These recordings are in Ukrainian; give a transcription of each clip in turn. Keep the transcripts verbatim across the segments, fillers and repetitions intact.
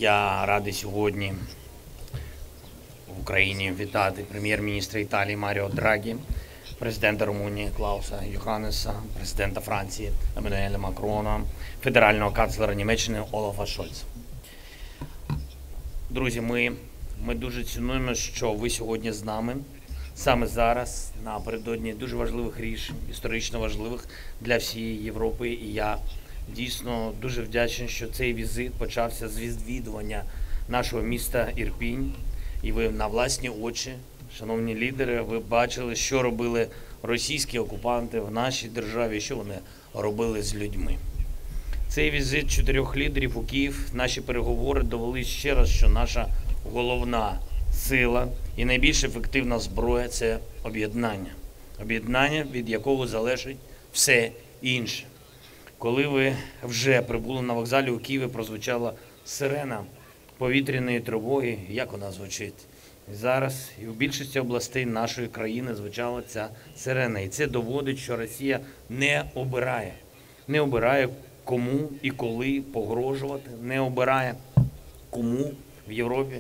Я радий сьогодні в Україні вітати прем'єр-міністра Італії Маріо Драгі, президента Румунії Клауса Йоханнеса, президента Франції Еммануеля Макрона, федерального канцлера Німеччини Олафа Шольца. Друзі, ми, ми дуже цінуємо, що ви сьогодні з нами. Саме зараз, напередодні дуже важливих рішень, історично важливих для всієї Європи. І я дійсно дуже вдячний, що цей візит почався з відвідування нашого міста Ірпінь. І ви на власні очі, шановні лідери, ви бачили, що робили російські окупанти в нашій державі, що вони робили з людьми. Цей візит чотирьох лідерів у Київ, наші переговори довели ще раз, що наша головна сила і найбільш ефективна зброя – це об'єднання. Об'єднання, від якого залежить все інше. Коли ви вже прибули на вокзалі у Києві, прозвучала сирена повітряної тривоги, як вона звучить. І зараз і в більшості областей нашої країни звучала ця сирена. І це доводить, що Росія не обирає. Не обирає, кому і коли погрожувати, не обирає, кому в Європі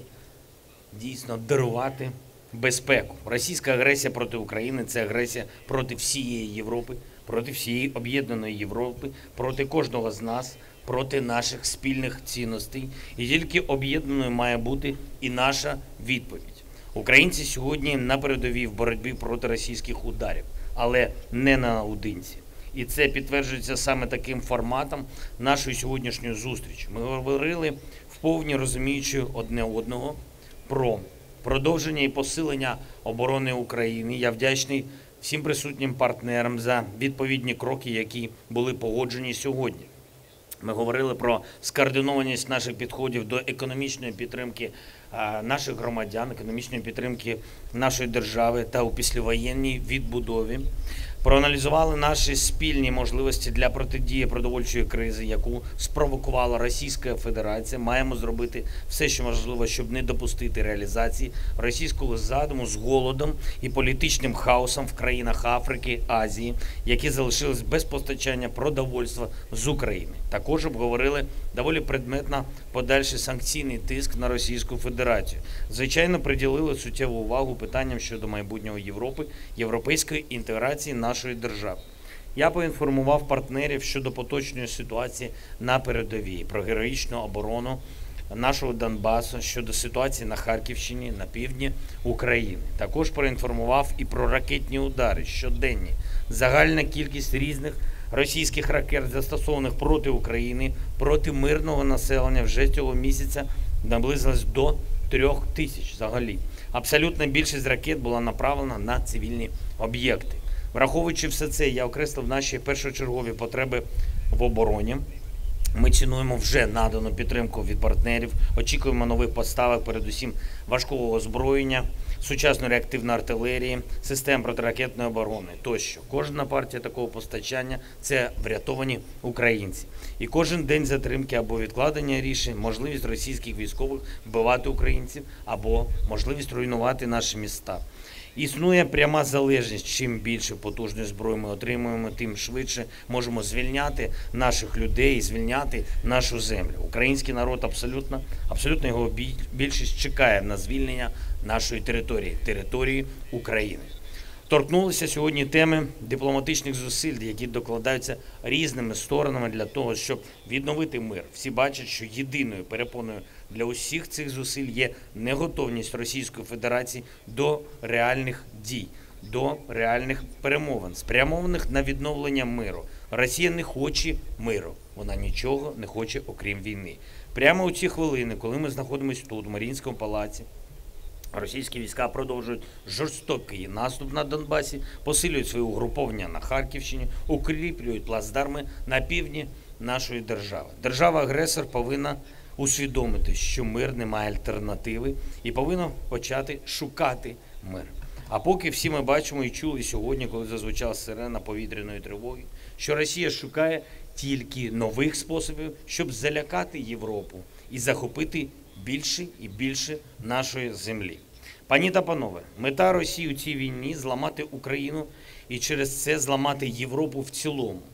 дійсно дарувати безпеку. Російська агресія проти України – це агресія проти всієї Європи, проти всієї об'єднаної Європи, проти кожного з нас, проти наших спільних цінностей. І тільки об'єднаною має бути і наша відповідь. Українці сьогодні на передовій в боротьбі проти російських ударів, але не наодинці. І це підтверджується саме таким форматом нашої сьогоднішньої зустрічі. Ми говорили вповні розуміючи одне одного про продовження і посилення оборони України. Я вдячний всім присутнім партнерам за відповідні кроки, які були погоджені сьогодні. Ми говорили про скоординованість наших підходів до економічної підтримки наших громадян, економічної підтримки нашої держави та у післявоєнній відбудові. Проаналізували наші спільні можливості для протидії продовольчої кризи, яку спровокувала Російська Федерація. Маємо зробити все, що можливо, щоб не допустити реалізації російського задуму з голодом і політичним хаосом в країнах Африки, Азії, які залишились без постачання продовольства з України. Також обговорили доволі предметно подальший санкційний тиск на Російську Федерацію. Звичайно, приділили суттєву увагу питанням щодо майбутнього Європи, європейської інтеграції нашої держави. Я поінформував партнерів щодо поточної ситуації на передовій, про героїчну оборону нашого Донбасу, щодо ситуації на Харківщині, на півдні України. Також проінформував і про ракетні удари щоденні. Загальна кількість різних російських ракет, застосованих проти України, проти мирного населення вже цього місяця наблизилась до трьох тисяч взагалі. Абсолютна більшість ракет була направлена на цивільні об'єкти. Враховуючи все це, я окреслив наші першочергові потреби в обороні. Ми цінуємо вже надану підтримку від партнерів, очікуємо нових поставок, передусім важкого озброєння, сучасної реактивної артилерії, систем протиракетної оборони тощо. Кожна партія такого постачання – це врятовані українці. І кожен день затримки або відкладення рішень, можливість російських військових вбивати українців або можливість руйнувати наші міста. Існує пряма залежність. Чим більше потужної зброї ми отримуємо, тим швидше можемо звільняти наших людей, звільняти нашу землю. Український народ абсолютно, абсолютно його більшість чекає на звільнення нашої території, території України. Торкнулися сьогодні теми дипломатичних зусиль, які докладаються різними сторонами для того, щоб відновити мир. Всі бачать, що єдиною перепоною для усіх цих зусиль є неготовність Російської Федерації до реальних дій, до реальних перемовин, спрямованих на відновлення миру. Росія не хоче миру, вона нічого не хоче, окрім війни. Прямо у ці хвилини, коли ми знаходимося тут, у Маріїнському палаці, російські війська продовжують жорстокий наступ на Донбасі, посилюють свої угруповання на Харківщині, укріплюють плацдарми на півдні нашої держави. Держава-агресор повинна усвідомити, що мир не має альтернативи і повинна почати шукати мир. А поки всі ми бачимо і чули сьогодні, коли зазвучала сирена повітряної тривоги, що Росія шукає тільки нових способів, щоб залякати Європу і захопити більше і більше нашої землі. Пані та панове, мета Росії у цій війні – зламати Україну і через це зламати Європу в цілому.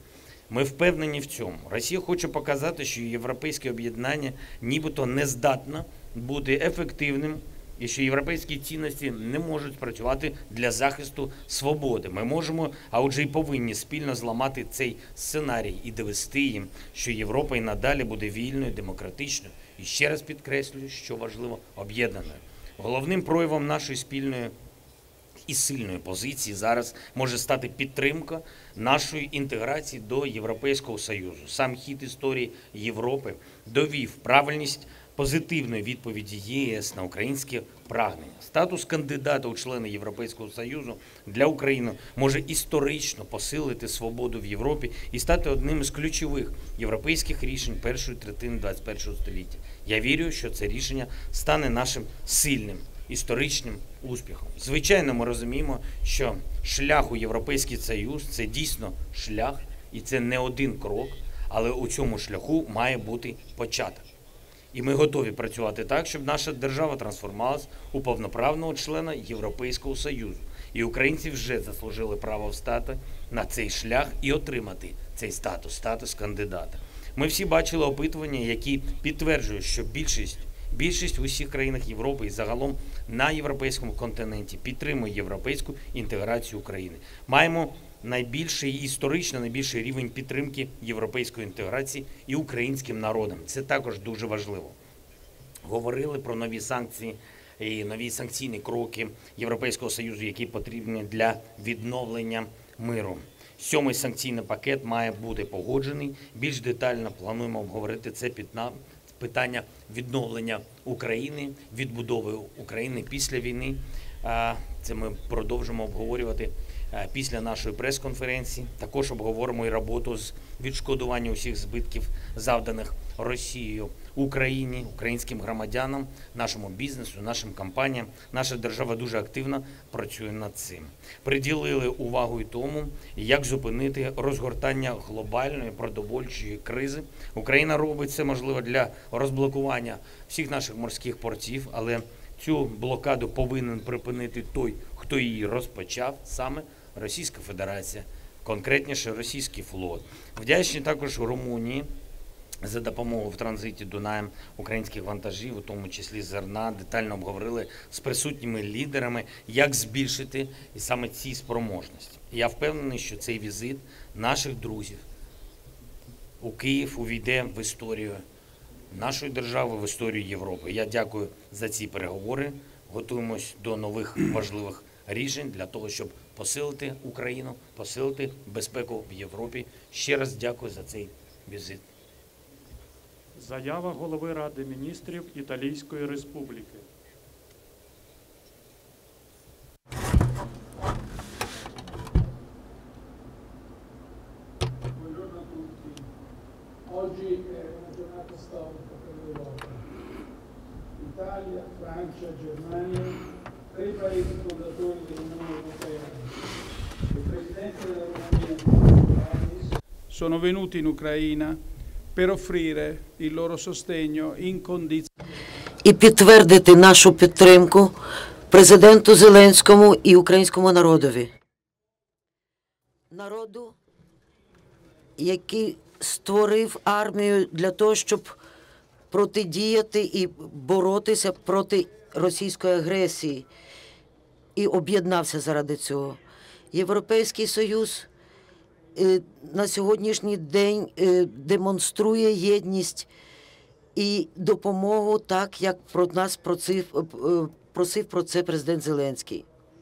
Ми впевнені в цьому. Росія хоче показати, що європейське об'єднання нібито не здатно бути ефективним і що європейські цінності не можуть працювати для захисту свободи. Ми можемо, а отже і повинні спільно зламати цей сценарій і довести їм, що Європа і надалі буде вільною, демократичною і, ще раз підкреслюю, що важливо, об'єднаною. Головним проявом нашої спільної і сильної позиції зараз може стати підтримка нашої інтеграції до Європейського Союзу. Сам хід історії Європи довів правильність позитивної відповіді ЄС на українське прагнення. Статус кандидата у члени Європейського Союзу для України може історично посилити свободу в Європі і стати одним із ключових європейських рішень першої третини двадцять першого століття. Я вірю, що це рішення стане нашим сильним історичним успіхом. Звичайно, ми розуміємо, що шлях у Європейський Союз – це дійсно шлях, і це не один крок, але у цьому шляху має бути початок. І ми готові працювати так, щоб наша держава трансформувалась у повноправного члена Європейського Союзу. І українці вже заслужили право встати на цей шлях і отримати цей статус, статус кандидата. Ми всі бачили опитування, які підтверджують, що більшість Більшість в усіх країнах Європи і загалом на європейському континенті підтримує європейську інтеграцію України. Маємо найбільший, історично найбільший рівень підтримки європейської інтеграції і українським народом. Це також дуже важливо. Говорили про нові санкції і нові санкційні кроки Європейського Союзу, які потрібні для відновлення миру. Сьомий санкційний пакет має бути погоджений. Більш детально плануємо обговорити це питання відновлення України, відбудови України після війни. Це ми продовжимо обговорювати після нашої прес-конференції. Також обговоримо і роботу з відшкодування усіх збитків, завданих Росією Україні, українським громадянам, нашому бізнесу, нашим компаніям. Наша держава дуже активно працює над цим. Приділили увагу і тому, як зупинити розгортання глобальної продовольчої кризи. Україна робить все можливе для розблокування всіх наших морських портів, але цю блокаду повинен припинити той, хто її розпочав, саме Російська Федерація, конкретніше російський флот. Вдячні також Румунії за допомогу в транзиті Дунаєм українських вантажів, у тому числі зерна. Детально обговорили з присутніми лідерами, як збільшити і саме ці спроможності. Я впевнений, що цей візит наших друзів у Київ увійде в історію нашої держави, в історію Європи. Я дякую за ці переговори. Готуємось до нових важливих рішень для того, щоб посилити Україну, посилити безпеку в Європі. Ще раз дякую за цей візит. Заява голови Ради міністрів Італійської Республіки. Buongiorno a tutti. Oggi è una giornata storica per l'Europa. Italia, Francia, Germania, tre paesi fondatori dell'Unione Europea. Il Presidente della Romania, Iohannis, sono venuti in Ucraina per offrire il loro sostegno incondizionato. І підтвердити нашу підтримку президенту Зеленському і українському народові. Народу, який створив армію для того, щоб протидіяти і боротися проти російської агресії. І об'єднався заради цього. Європейський Союз на сьогоднішній день демонструє єдність і допомогу так, як про нас просив, просив про це президент Зеленський.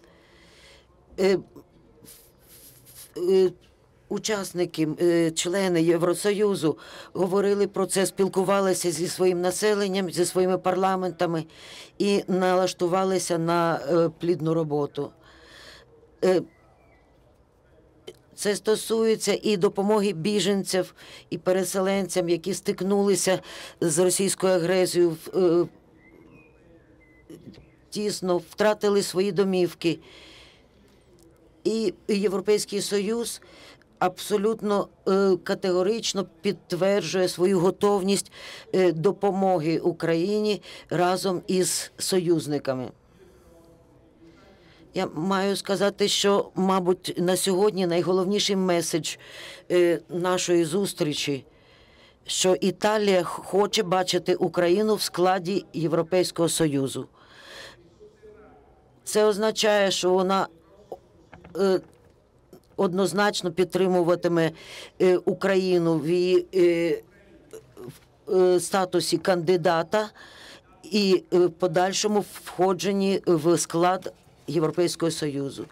Учасники, члени Євросоюзу говорили про це, спілкувалися зі своїм населенням, зі своїми парламентами і налаштувалися на плідну роботу. Це стосується і допомоги біженцям, і переселенцям, які стикнулися з російською агресією, тісно втратили свої домівки. І Європейський Союз абсолютно категорично підтверджує свою готовність допомоги Україні разом із союзниками. Я маю сказати, що, мабуть, на сьогодні найголовніший меседж е, нашої зустрічі, що Італія хоче бачити Україну в складі Європейського Союзу. Це означає, що вона е, однозначно підтримуватиме е, Україну в її е, в, е, статусі кандидата і е, в подальшому входженні в склад Європейського Союзу.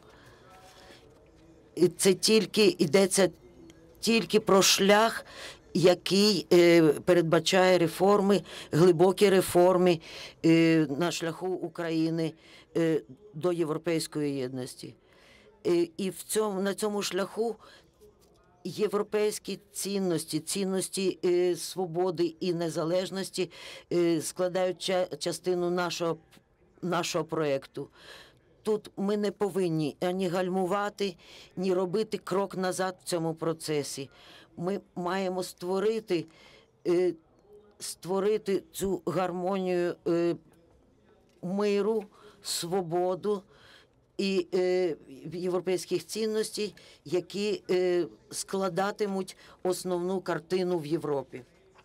І це тільки йдеться тільки про шлях, який е, передбачає реформи, глибокі реформи е, на шляху України е, до європейської єдності. Е, і в цьому, на цьому шляху європейські цінності, цінності е, свободи і незалежності е, складають ча частину нашого, нашого проєкту. Тут ми не повинні ані гальмувати, ні робити крок назад в цьому процесі. Ми маємо створити, е, створити цю гармонію е, миру, свободу і е, європейських цінностей, які е, складатимуть основну картину в Європі.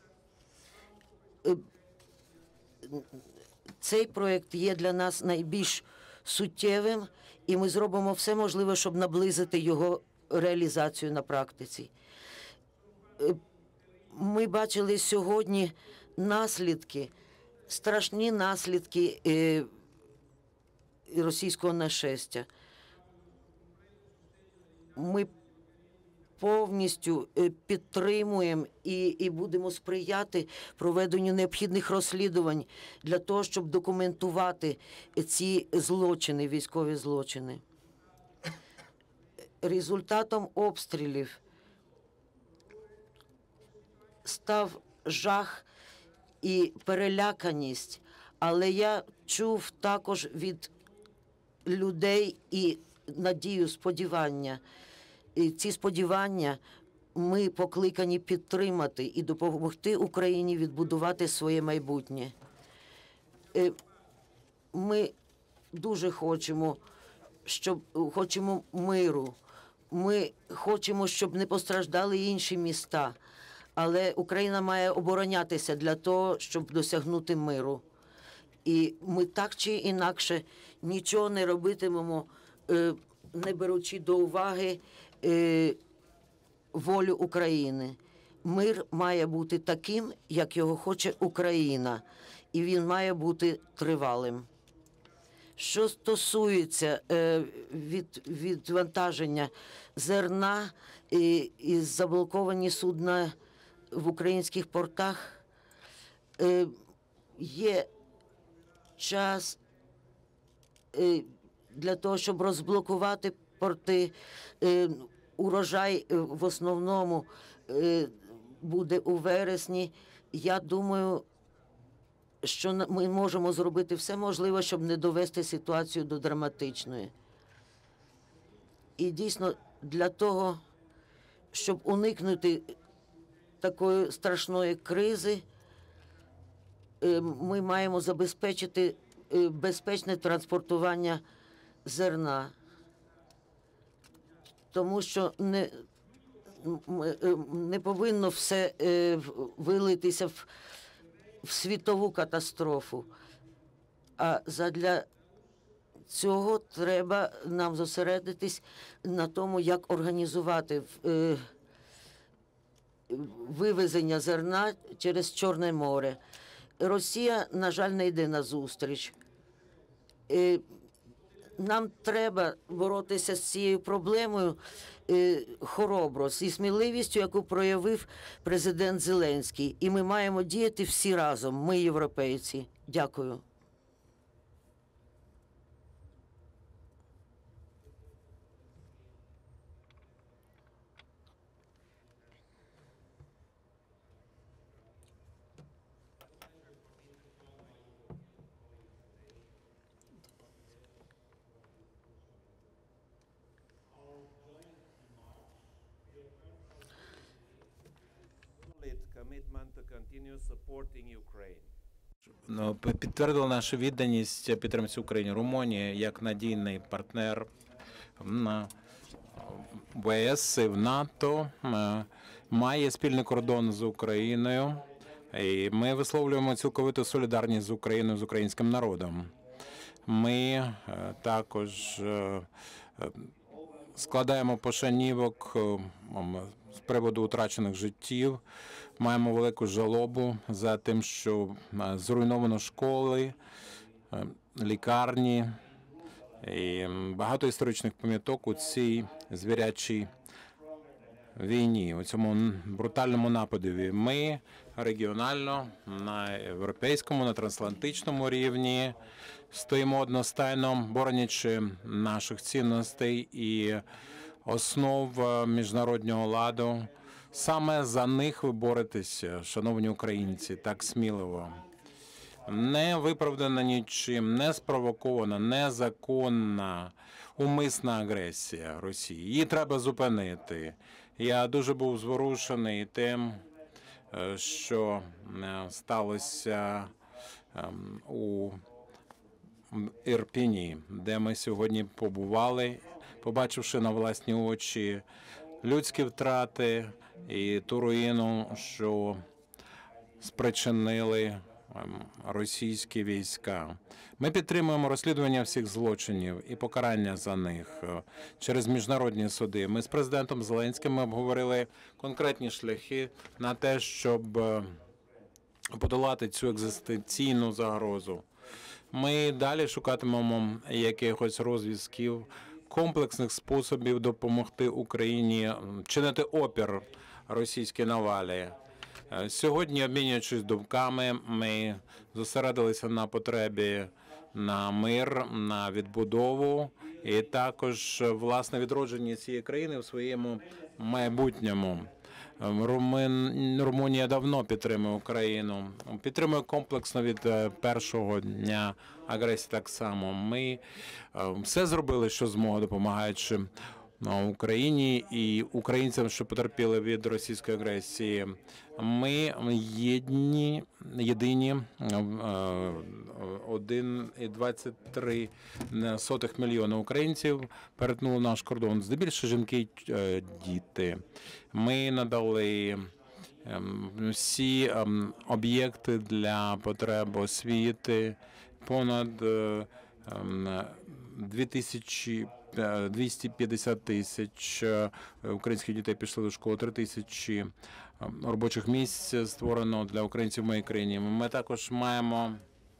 Е, цей проєкт є для нас найбільш суттєвим, і ми зробимо все можливе, щоб наблизити його реалізацію на практиці. Е, ми бачили сьогодні наслідки, страшні наслідки е, російського нашестя. Ми повністю е, підтримуємо і, і будемо сприяти проведенню необхідних розслідувань для того, щоб документувати ці злочини, військові злочини. Результатом обстрілів став жах і переляканість, але я чув також від людей і надію, сподівання. І ці сподівання ми покликані підтримати і допомогти Україні відбудувати своє майбутнє. Е, Ми дуже хочемо, щоб хочемо миру. Ми хочемо, щоб не постраждали інші міста. Але Україна має оборонятися для того, щоб досягнути миру. І ми так чи інакше нічого не робитимемо, е, не беручи до уваги е, волю України. Мир має бути таким, як його хоче Україна, і він має бути тривалим. Що стосується е, від, відвантаження зерна і, і заблоковані судна в українських портах, е, є час е, для того, щоб розблокувати порти. Е, урожай е, в основному е, буде у вересні. Я думаю, що ми можемо зробити все можливе, щоб не довести ситуацію до драматичної. І дійсно для того, щоб уникнути такої страшної кризи, ми маємо забезпечити безпечне транспортування зерна. Тому що не, не повинно все вилитися в, в світову катастрофу. А задля цього треба нам зосередитись на тому, як організувати е, вивезення зерна через Чорне море. Росія, на жаль, не йде на зустріч. Е, нам треба боротися з цією проблемою е, хоробро, зі сміливістю, яку проявив президент Зеленський. І ми маємо діяти всі разом, ми, європейці. Дякую. Commitment to continue supporting Ukraine. ну, підтвердила нашу відданість підтримці України. Румунія як надійний партнер на в ЄС і в НАТО е, має спільний кордон з Україною, і ми висловлюємо цілковиту солідарність з Україною, з українським народом. Ми е, також е, е, складаємо пошанівок е, з приводу втрачених життів, маємо велику жалобу за тим, що е, зруйновано школи, е, лікарні, і багато історичних пам'яток у цій звірячій війні, у цьому брутальному нападові. Ми регіонально, на європейському, на трансатлантичному рівні стоїмо одностайно, боронячи наших цінностей і основ міжнародного ладу. Саме за них ви боретеся, шановні українці, так сміливо. Не виправдана нічим, не спровокована, незаконна, умисна агресія Росії. Її треба зупинити. Я дуже був зворушений тим, що сталося у Ірпіні, де ми сьогодні побували, побачивши на власні очі людські втрати і ту руїну, що спричинили російські війська. Ми підтримуємо розслідування всіх злочинів і покарання за них через міжнародні суди. Ми з президентом Зеленським обговорили конкретні шляхи на те, щоб подолати цю екзистенційну загрозу. Ми далі шукатимемо якихось розв'язків, комплексних способів допомогти Україні чинити опір російській навалі. Сьогодні, обмінюючись думками, ми зосередилися на потребі на мир, на відбудову і також, власне, відродження цієї країни в своєму майбутньому. Румун... Румунія давно підтримує Україну, підтримує комплексно від першого дня агресії так само. Ми все зробили, що змогли, допомагаючи Україні і українцям, що потерпіли від російської агресії. Ми єдні, єдині один цілих двадцять три сотих мільйона українців перетнули наш кордон, здебільшого жінки й діти. Ми надали всі об'єкти для потреб освіти, понад дві тисячі двісті п'ятдесят тисяч українських дітей пішли до школи, три тисячі робочих місць створено для українців в моїй країні. Ми також маємо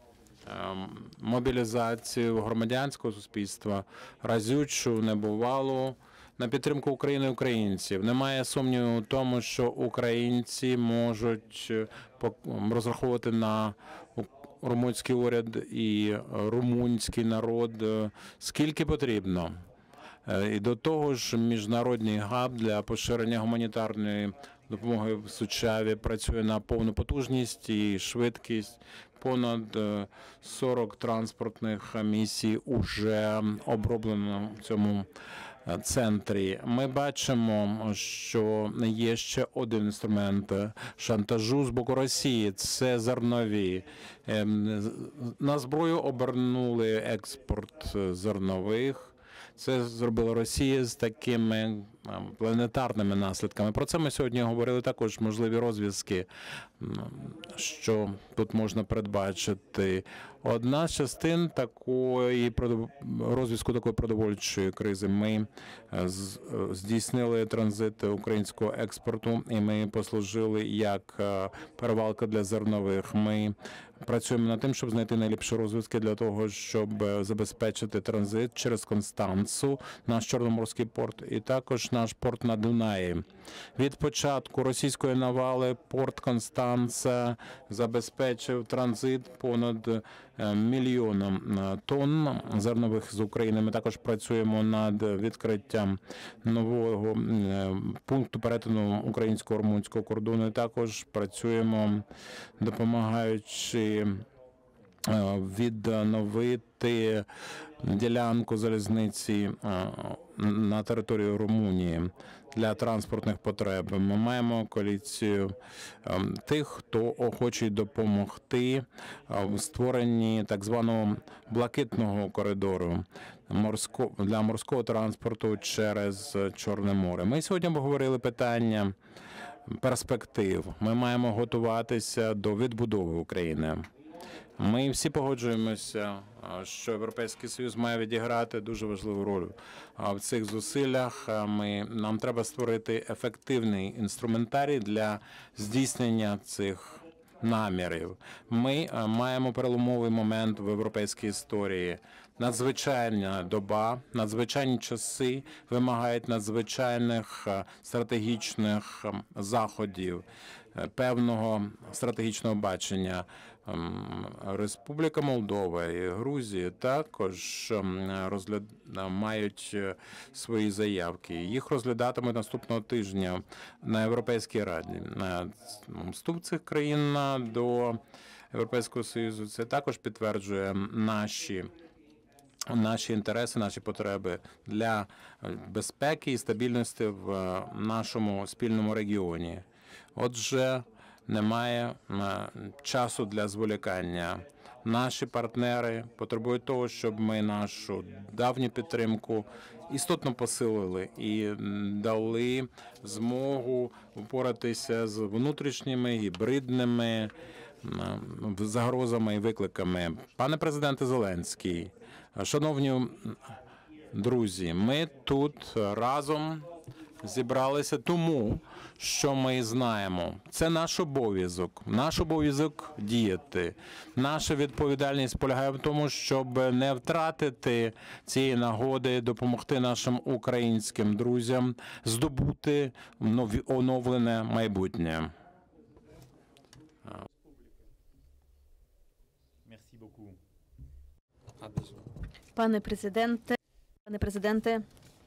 мобілізацію громадянського суспільства, разючу, небувалу, на підтримку України і українців. Немає сумніву у тому, що українці можуть розраховувати на румунський уряд і румунський народ скільки потрібно. І до того ж, міжнародний габ для поширення гуманітарної допомоги в Сучаві працює на повну потужність і швидкість. Понад сорок транспортних місій уже оброблено в цьому центрі. Ми бачимо, що є ще один інструмент шантажу з боку Росії – це зернові. На зброю обернули експорт зернових. Це зробила Росія з такими планетарними наслідками. Про це ми сьогодні говорили, також можливі розв'язки, що тут можна передбачити. Одна з частин такої розв'язку такої продовольчої кризи. Ми здійснили транзит українського експорту, і ми послужили як перевалка для зернових. Ми працюємо над тим, щоб знайти найліпші розв'язки для того, щоб забезпечити транзит через Констанцу, наш Чорноморський порт, і також наш порт на Дунаї. Від початку російської навали порт Констанца забезпечив транзит понад мільйоном тонн зернових з України. Ми також працюємо над відкриттям нового пункту перетину українсько-румунського кордону. І також працюємо, допомагаючи відновити ділянку залізниці на територію Румунії для транспортних потреб. Ми маємо коаліцію тих, хто хоче допомогти в створенні так званого блакитного коридору для морського транспорту через Чорне море. Ми сьогодні обговорили питання перспектив. Ми маємо готуватися до відбудови України. Ми всі погоджуємося, що Європейський Союз має відіграти дуже важливу роль в цих зусиллях. Ми, нам треба створити ефективний інструментарій для здійснення цих намірів. Ми маємо переломовий момент в європейській історії. Надзвичайна доба, надзвичайні часи вимагають надзвичайних стратегічних заходів, певного стратегічного бачення. Республіка Молдова і Грузія також розгляд... мають свої заявки. Їх розглядатимуть наступного тижня на Європейській Раді. Вступ цих країн до Європейського Союзу це також підтверджує наші наші інтереси, наші потреби для безпеки і стабільності в нашому спільному регіоні. Отже, немає часу для зволікання. Наші партнери потребують того, щоб ми нашу давню підтримку істотно посилили і дали змогу впоратися з внутрішніми гібридними загрозами і викликами. Пане президенте Зеленський, шановні друзі, ми тут разом зібралися тому, що ми знаємо. Це наш обов'язок. Наш обов'язок діяти. Наша відповідальність полягає в тому, щоб не втратити цієї нагоди, допомогти нашим українським друзям здобути оновлене майбутнє. Пане президенте, пане президенте,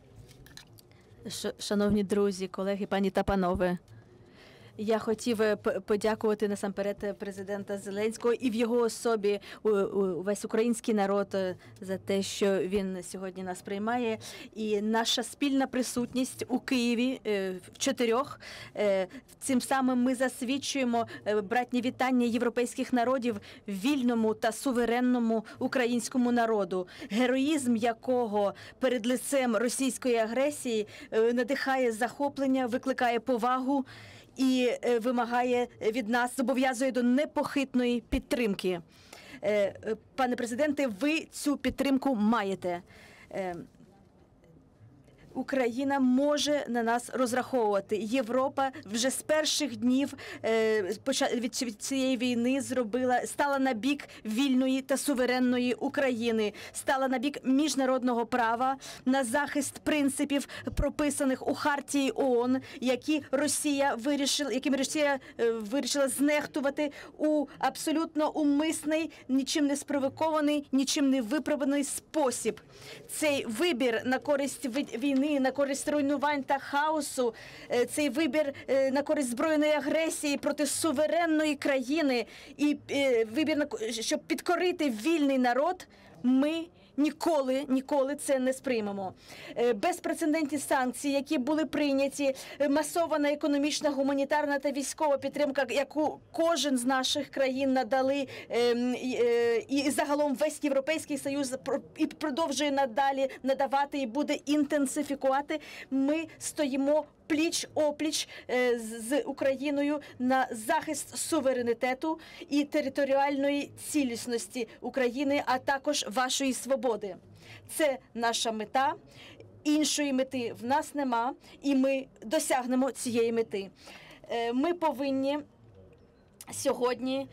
шановні друзі, колеги, пані та панове, я хотів подякувати насамперед президента Зеленського і в його особі увесь український народ за те, що він сьогодні нас приймає. І наша спільна присутність у Києві в чотирьох, цим самим ми засвідчуємо братні вітання європейських народів вільному та суверенному українському народу, героїзм якого перед лицем російської агресії надихає захоплення, викликає повагу і вимагає від нас, зобов'язує до непохитної підтримки. Пане президенте, ви цю підтримку маєте. Україна може на нас розраховувати. Європа вже з перших днів від цієї війни зробила, стала на бік вільної та суверенної України, стала на бік міжнародного права, на захист принципів, прописаних у Хартії ООН, які Росія вирішила, якими Росія вирішила знехтувати у абсолютно умисний, нічим не спровокований, нічим не виправданий спосіб. Цей вибір на користь війни, на користь руйнувань та хаосу, цей вибір на користь збройної агресії проти суверенної країни і вибір, щоб підкорити вільний народ, ми ніколи, ніколи це не сприймемо. Безпрецедентні санкції, які були прийняті, масована економічна, гуманітарна та військова підтримка, яку кожен з наших країн надали, і загалом весь Європейський Союз і продовжує надалі надавати і буде інтенсифікувати, ми стоїмо пліч-опліч з Україною на захист суверенітету і територіальної цілісності України, а також вашої свободи. Це наша мета. Іншої мети в нас нема, і ми досягнемо цієї мети. Ми повинні сьогодні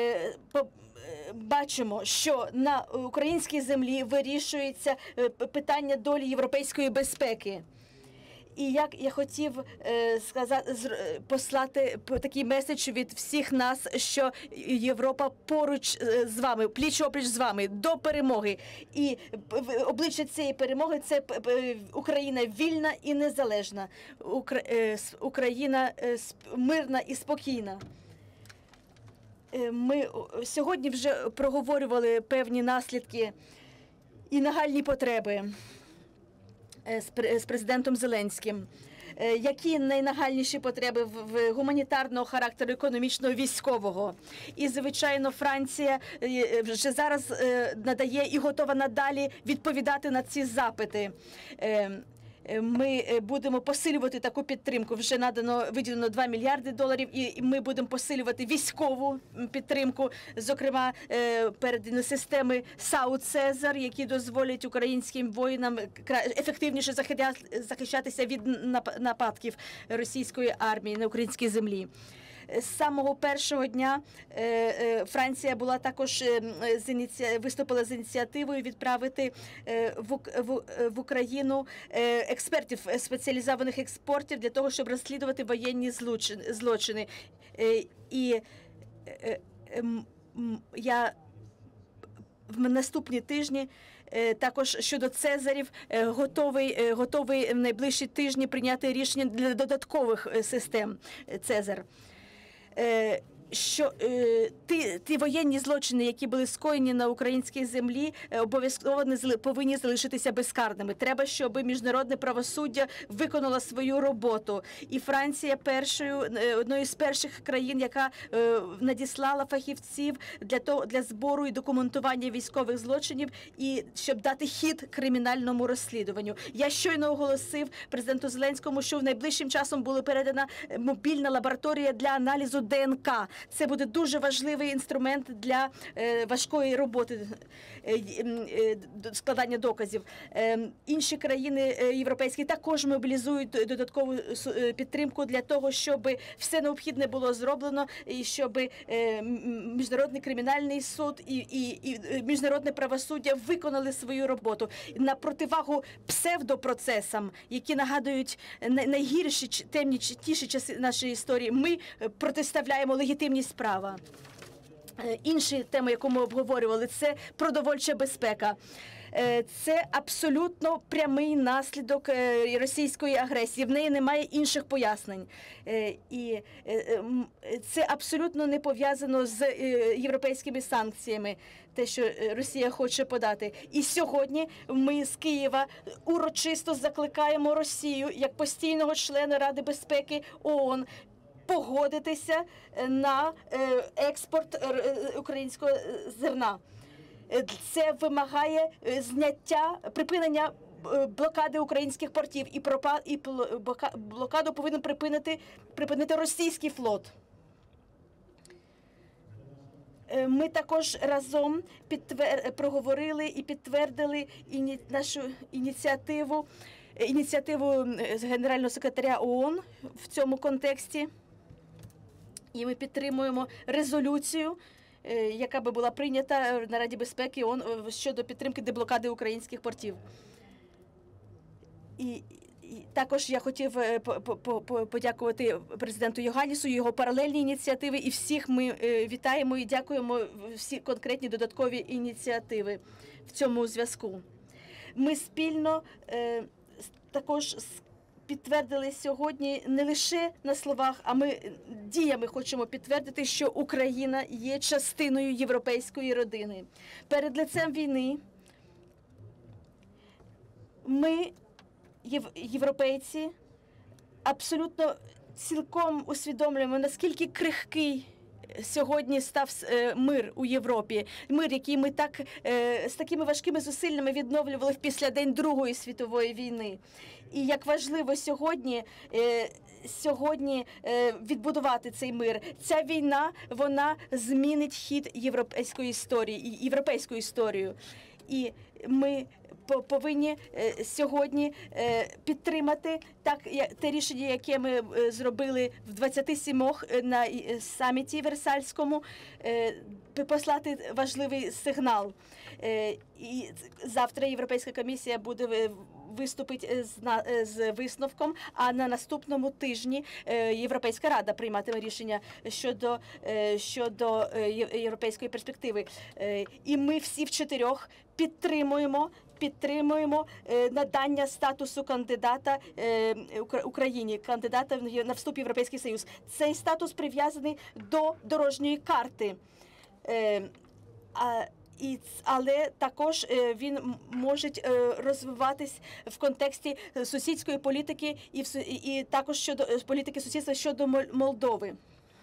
бачимо, що на українській землі вирішується питання долі європейської безпеки. І як я хотів е, сказати, послати такий меседж від всіх нас, що Європа поруч з вами, пліч-опліч з вами, до перемоги. І обличчя цієї перемоги – це Україна вільна і незалежна, Україна мирна і спокійна. Е, Ми о, сьогодні вже проговорювали певні наслідки і нагальні потреби е, з пр- з президентом Зеленським. Е, Які найнагальніші потреби в в гуманітарного характеру, економічного, військового? І, звичайно, Франція е, вже зараз е, надає і готова надалі відповідати на ці запити. Е, е, Ми е, будемо посилювати таку підтримку. Вже надано виділено два мільярди доларів, і і ми будемо посилювати військову м, підтримку, зокрема е, передані системи САУ «Цезар», які дозволять українським воїнам кра- ефективніше захиля- захищатися від нап- нападків російської армії на українській землі. З самого першого дня е, е, Франція була також е, з ініці... виступила з ініціативою відправити е, в, Ук- в, в Україну е, експертів, е, спеціалізованих експертів для того, щоб розслідувати воєнні злочин- злочини. Е, І е, е, м- м- я в наступні тижні е, також щодо Цезарів е, готовий, е, готовий в найближчі тижні прийняти рішення для додаткових е, систем е, Цезар. Е, Що е, ті, ті воєнні злочини, які були скоєні на українській землі, е, обов'язково не зали- повинні залишитися безкарними. Треба, щоб міжнародне правосуддя виконало свою роботу. І Франція першою е, одною з перших країн, яка е, надіслала фахівців для того для збору і документування військових злочинів, і щоб дати хід кримінальному розслідуванню. Я щойно оголосив президенту Зеленському, що в найближчим часом була передана мобільна лабораторія для аналізу ДНК. Це буде дуже важливий інструмент для е, важкої роботи, е, е, д- складання доказів. Е, інші країни е, європейські також мобілізують додаткову су- е, підтримку для того, щоб все необхідне було зроблено, і щоб е, м- міжнародний кримінальний суд і, і, і е, міжнародне правосуддя виконали свою роботу на противагу псевдопроцесам, які нагадують най- найгірші ч- темні ч- тіші часи нашої історії. Ми е, протиставляємо легітимність права. Е, Інші теми, яку ми обговорювали, це продовольча безпека. Е, Це абсолютно прямий наслідок е, російської агресії. В неї немає інших пояснень. Е, І е, м, це абсолютно не пов'язано з е, європейськими санкціями, те, що е, Росія хоче подати. І сьогодні ми з Києва урочисто закликаємо Росію як постійного члена Ради безпеки ООН погодитися на е, експорт е, українського е, зерна. Е, Це вимагає е, зняття, припинення е, блокади українських портів. І, пропа, і пл- блока- блокаду повинен припинити, припинити російський флот. Е, Ми також разом підтвер... проговорили і підтвердили іні... нашу ініціативу, е, ініціативу е, Генерального секретаря ООН в цьому контексті. І ми підтримуємо резолюцію, е, яка би була прийнята на Раді безпеки ООН е, щодо підтримки деблокади українських портів. І, і також я хотів е, по- по- по- подякувати президенту Йоганнісу, його паралельні ініціативи, і всіх ми е, вітаємо і дякуємо всі конкретні додаткові ініціативи в цьому зв'язку. Ми спільно е, с- також з підтвердили сьогодні не лише на словах, а ми діями хочемо підтвердити, що Україна є частиною європейської родини. Перед лицем війни ми, єв- європейці, абсолютно цілком усвідомлюємо, наскільки крихкий сьогодні став е, мир у Європі. Мир, який ми так е, з такими важкими зусиллями відновлювали після день Другої світової війни. І як важливо сьогодні, е, сьогодні е, відбудувати цей мир. Ця війна, вона змінить хід європейської історії, і- європейську історію. І ми по- повинні е, сьогодні е, підтримати так я- те рішення, яке ми е, зробили в двадцяти сімох е, на е, саміті Версальському, е, п- послати важливий сигнал. Е, І завтра Європейська комісія буде е, виступить е, з на- е, з висновком, а на наступному тижні е, Європейська рада прийматиме рішення щодо, е, щодо е, є- європейської перспективи. Е, І ми всі в чотирьох підтримуємо підтримуємо е, надання статусу кандидата е, Укра- Україні, кандидата в- на вступ в Європейський Союз. Цей статус прив'язаний до дорожньої карти. Е, а, і, ц- але також е, він м- може е, розвиватись в контексті е, сусідської політики і, в, су- і, і також щодо е, політики сусідства щодо Мол- Молдови.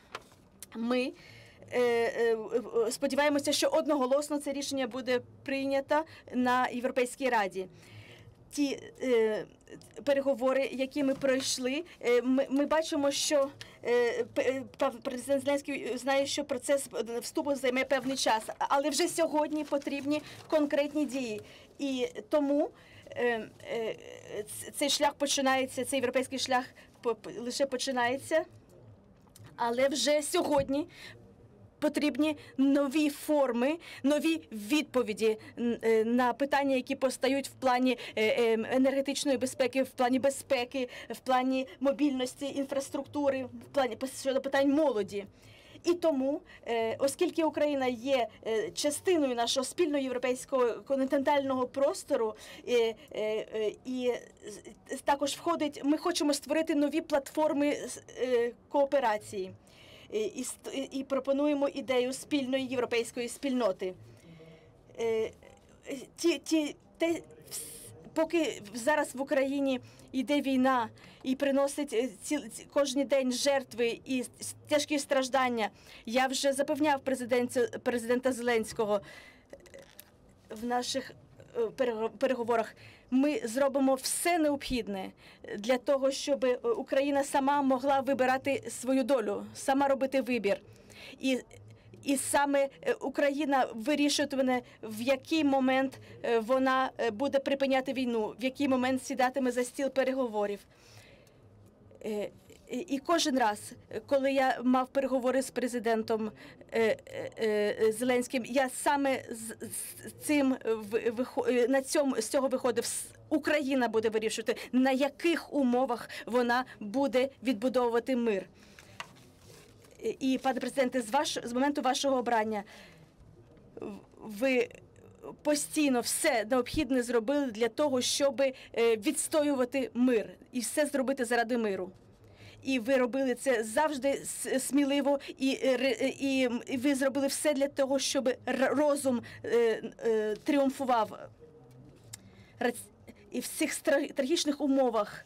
Ми е, е, е, сподіваємося, що одноголосно це рішення буде прийнято на Європейській Раді. Ті е, переговори, які ми пройшли, е, ми, ми бачимо, що е, п- е, президент Зеленський знає, що процес вступу займе певний час, але вже сьогодні потрібні конкретні дії. І тому е, е, ц- цей шлях починається, цей європейський шлях по- п- лише починається, але вже сьогодні потрібні нові форми, нові відповіді н- е, на питання, які постають в плані е, е, енергетичної безпеки, в плані безпеки, в плані мобільності, інфраструктури, в плані пос- щодо питань молоді. І тому, е, оскільки Україна є е, частиною нашого спільного європейського континентального простору, е, е, е, і з- також входить, ми хочемо створити нові платформи з- е, кооперації. І, і, ст- і пропонуємо ідею спільної європейської спільноти. Е, е, Ті, ті, те, вс- поки зараз в Україні йде війна і приносить е, ці, ці- кожен день жертви і с- тяжкі страждання, я вже запевняв президента, президента Зеленського е, в наших е, перего- переговорах. Ми зробимо все необхідне для того, щоб е, Україна сама могла вибирати свою долю, сама робити вибір. І, і саме е, Україна вирішуватиме, в який момент е, вона е, буде припиняти війну, в який момент сідатиме за стіл переговорів. Е, І і кожен раз, коли я мав переговори з президентом е, е, е, Зеленським, я саме з, з цим в- вихо- е, на цьому з цього виходив. С- Україна буде вирішувати, на яких умовах вона буде відбудовувати мир. І, і, пане президенте, з ваш з моменту вашого обрання в- ви постійно все необхідне зробили для того, щоб е, відстоювати мир і все зробити заради миру. І ви робили це завжди с- сміливо, і, е, ре- е, і, м, і ви зробили все для того, щоб р- розум е, е, тріумфував. Рац- І в цих стра- трагічних умовах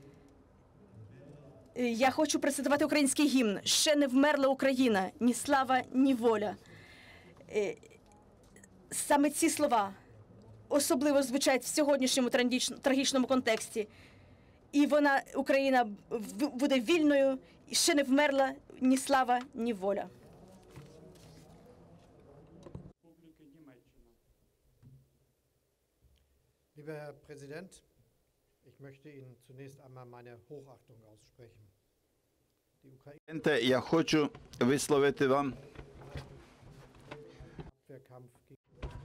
е, я хочу процитувати український гімн. Ще не вмерла Україна, ні слава, ні воля. Е, Саме ці слова особливо звучать в сьогоднішньому трагіч- трагічному контексті. І вона, Україна, в- буде вільною, і ще не вмерла ні слава, ні воля. Республіки Німеччина. Lieber Herr Präsident, ich möchte Ihnen zunächst einmal meine Hochachtung aussprechen. Die Ukraine Президенте, я хочу висловити вам, Abwehrkampf gegen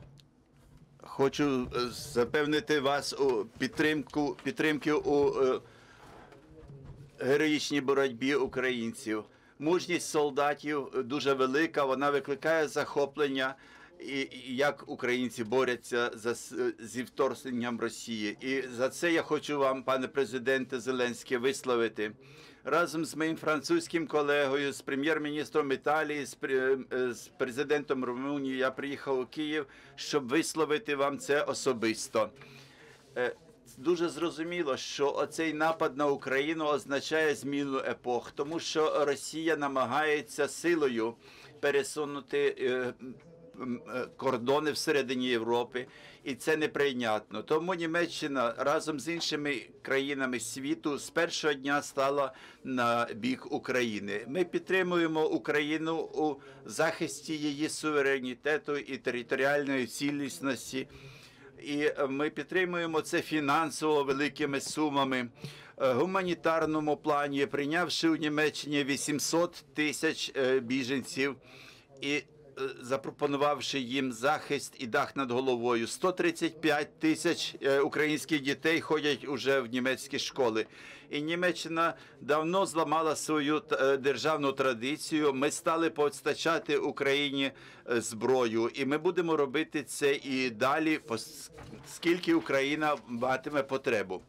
хочу е, запевнити вас у підтримку, підтримки у е, героїчній боротьбі українців. Мужність солдатів дуже велика, вона викликає захоплення, і, і як українці борються за, с- зі вторгненням Росії. І за це я хочу вам, пане президенте Зеленський, висловити. Разом з моїм французьким колегою, з прем'єр-міністром Італії, з, пре- е, з президентом Румунії я приїхав у Київ, щоб висловити вам це особисто. Е, Дуже зрозуміло, що оцей напад на Україну означає зміну епох, тому що Росія намагається силою пересунути е, м, е, кордони всередині Європи, і це неприйнятно. Тому Німеччина разом з іншими країнами світу з першого дня стала на бік України. Ми підтримуємо Україну у захисті її суверенітету і територіальної цілісності. І ми підтримуємо це фінансово великими сумами. В гуманітарному плані, прийнявши у Німеччині вісімсот тисяч е, біженців, і запропонувавши їм захист і дах над головою. сто тридцять п'ять тисяч е, українських дітей ходять уже в німецькі школи. І Німеччина давно зламала свою е, державну традицію. Ми стали постачати Україні е, зброю. І ми будемо робити це і далі, скільки Україна матиме потребу.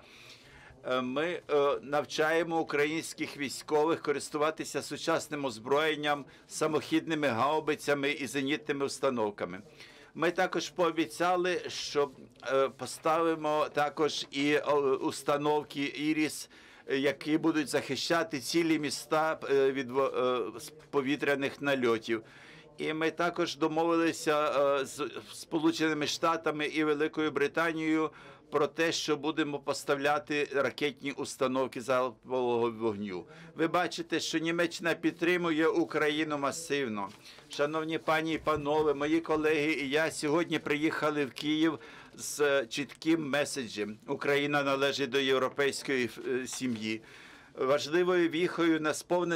Ми навчаємо українських військових користуватися сучасним озброєнням, самохідними гаубицями і зенітними установками. Ми також пообіцяли, що поставимо також і установки «Іріс», які будуть захищати цілі міста від повітряних нальотів. І ми також домовилися з Сполученими Штатами і Великою Британією про те, що будемо поставляти ракетні установки залпового вогню. Ви бачите, що Німеччина підтримує Україну масивно. Шановні пані і панове, мої колеги і я сьогодні приїхали в Київ з чітким меседжем. Україна належить до європейської сім'ї. Важливою віхою на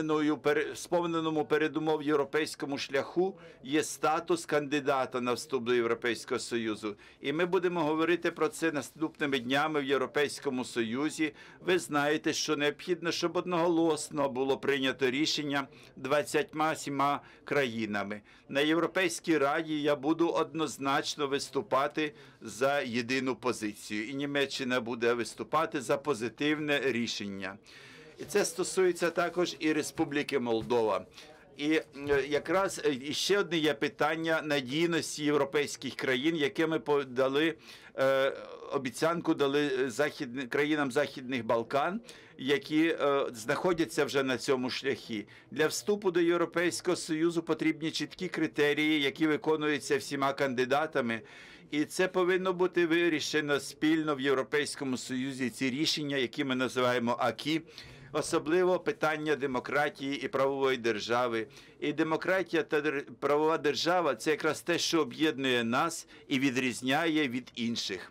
сповненому передумов європейському шляху є статус кандидата на вступ до Європейського Союзу. І ми будемо говорити про це наступними днями в Європейському Союзі. Ви знаєте, що необхідно, щоб одноголосно було прийнято рішення двадцятьма сіма країнами. На Європейській Раді я буду однозначно виступати за єдину позицію. І Німеччина буде виступати за позитивне рішення. І це стосується також і Республіки Молдова. І якраз ще одне є питання надійності європейських країн, яке ми подали, е, обіцянку дали західним, країнам Західних Балкан, які е, знаходяться вже на цьому шляхі. Для вступу до Європейського Союзу потрібні чіткі критерії, які виконуються всіма кандидатами. І це повинно бути вирішено спільно в Європейському Союзі, ці рішення, які ми називаємо АКІ. Особливо питання демократії і правової держави. І демократія та правова держава – це якраз те, що об'єднує нас і відрізняє від інших.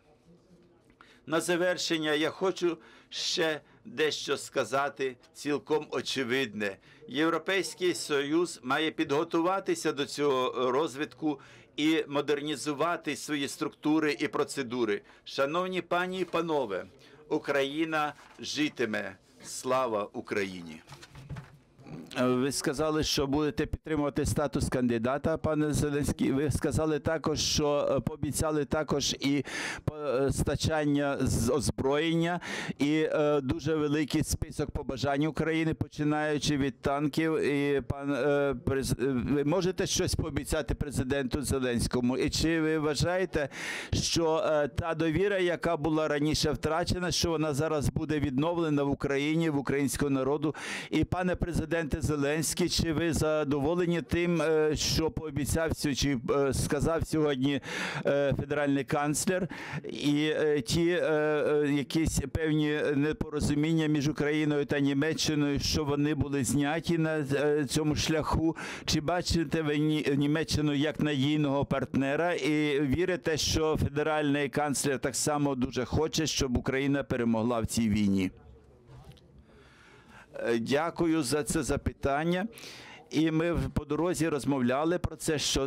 На завершення я хочу ще дещо сказати цілком очевидне. Європейський Союз має підготуватися до цього розвитку і модернізувати свої структури і процедури. Шановні пані і панове, Україна житиме. Слава Україні! Ви сказали, що будете підтримувати статус кандидата, пане Зеленський. Ви сказали також, що пообіцяли також і постачання з озброєння, і е, дуже великий список побажань України, починаючи від танків. І пан е, през... ви можете щось пообіцяти президенту Зеленському? І чи ви вважаєте, що е, та довіра, яка була раніше втрачена, що вона зараз буде відновлена в Україні, в українського народу? І пане президенте Зеленський, чи ви задоволені тим, що пообіцяв, чи сказав сьогодні федеральний канцлер, і ті якісь певні непорозуміння між Україною та Німеччиною, що вони були зняті на цьому шляху? Чи бачите ви Німеччину як надійного партнера і вірите, що федеральний канцлер так само дуже хоче, щоб Україна перемогла в цій війні? Дякую за це запитання. І ми по дорозі розмовляли про це, що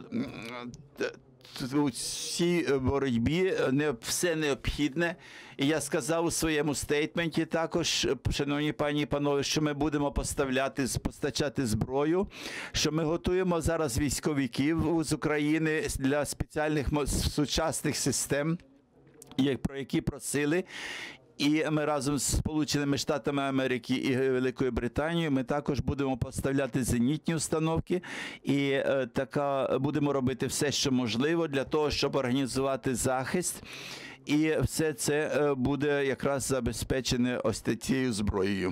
у цій боротьбі не все необхідне. І я сказав у своєму стейтменті також, шановні пані і панове, що ми будемо поставляти, постачати зброю, що ми готуємо зараз військовиків з України для спеціальних сучасних систем, про які просили. І ми разом з Сполученими Штатами Америки і Великою Британією ми також будемо поставляти зенітні установки і е, така будемо робити все, що можливо для того, щоб організувати захист. І все це е, буде якраз забезпечене ось цією зброєю.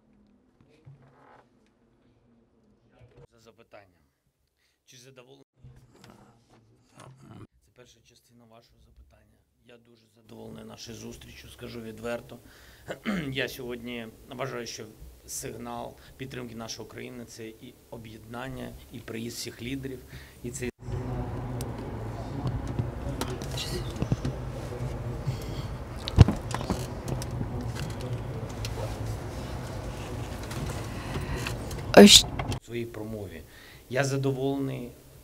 За запитання. Чи задоволені? Це перша частина вашого запитання. Я дуже задоволений нашою зустрічю, скажу відверто. Я сьогодні вважаю, що сигнал підтримки нашої України – це і об'єднання, і приїзд всіх лідерів, і це в своїй промові. Я задоволений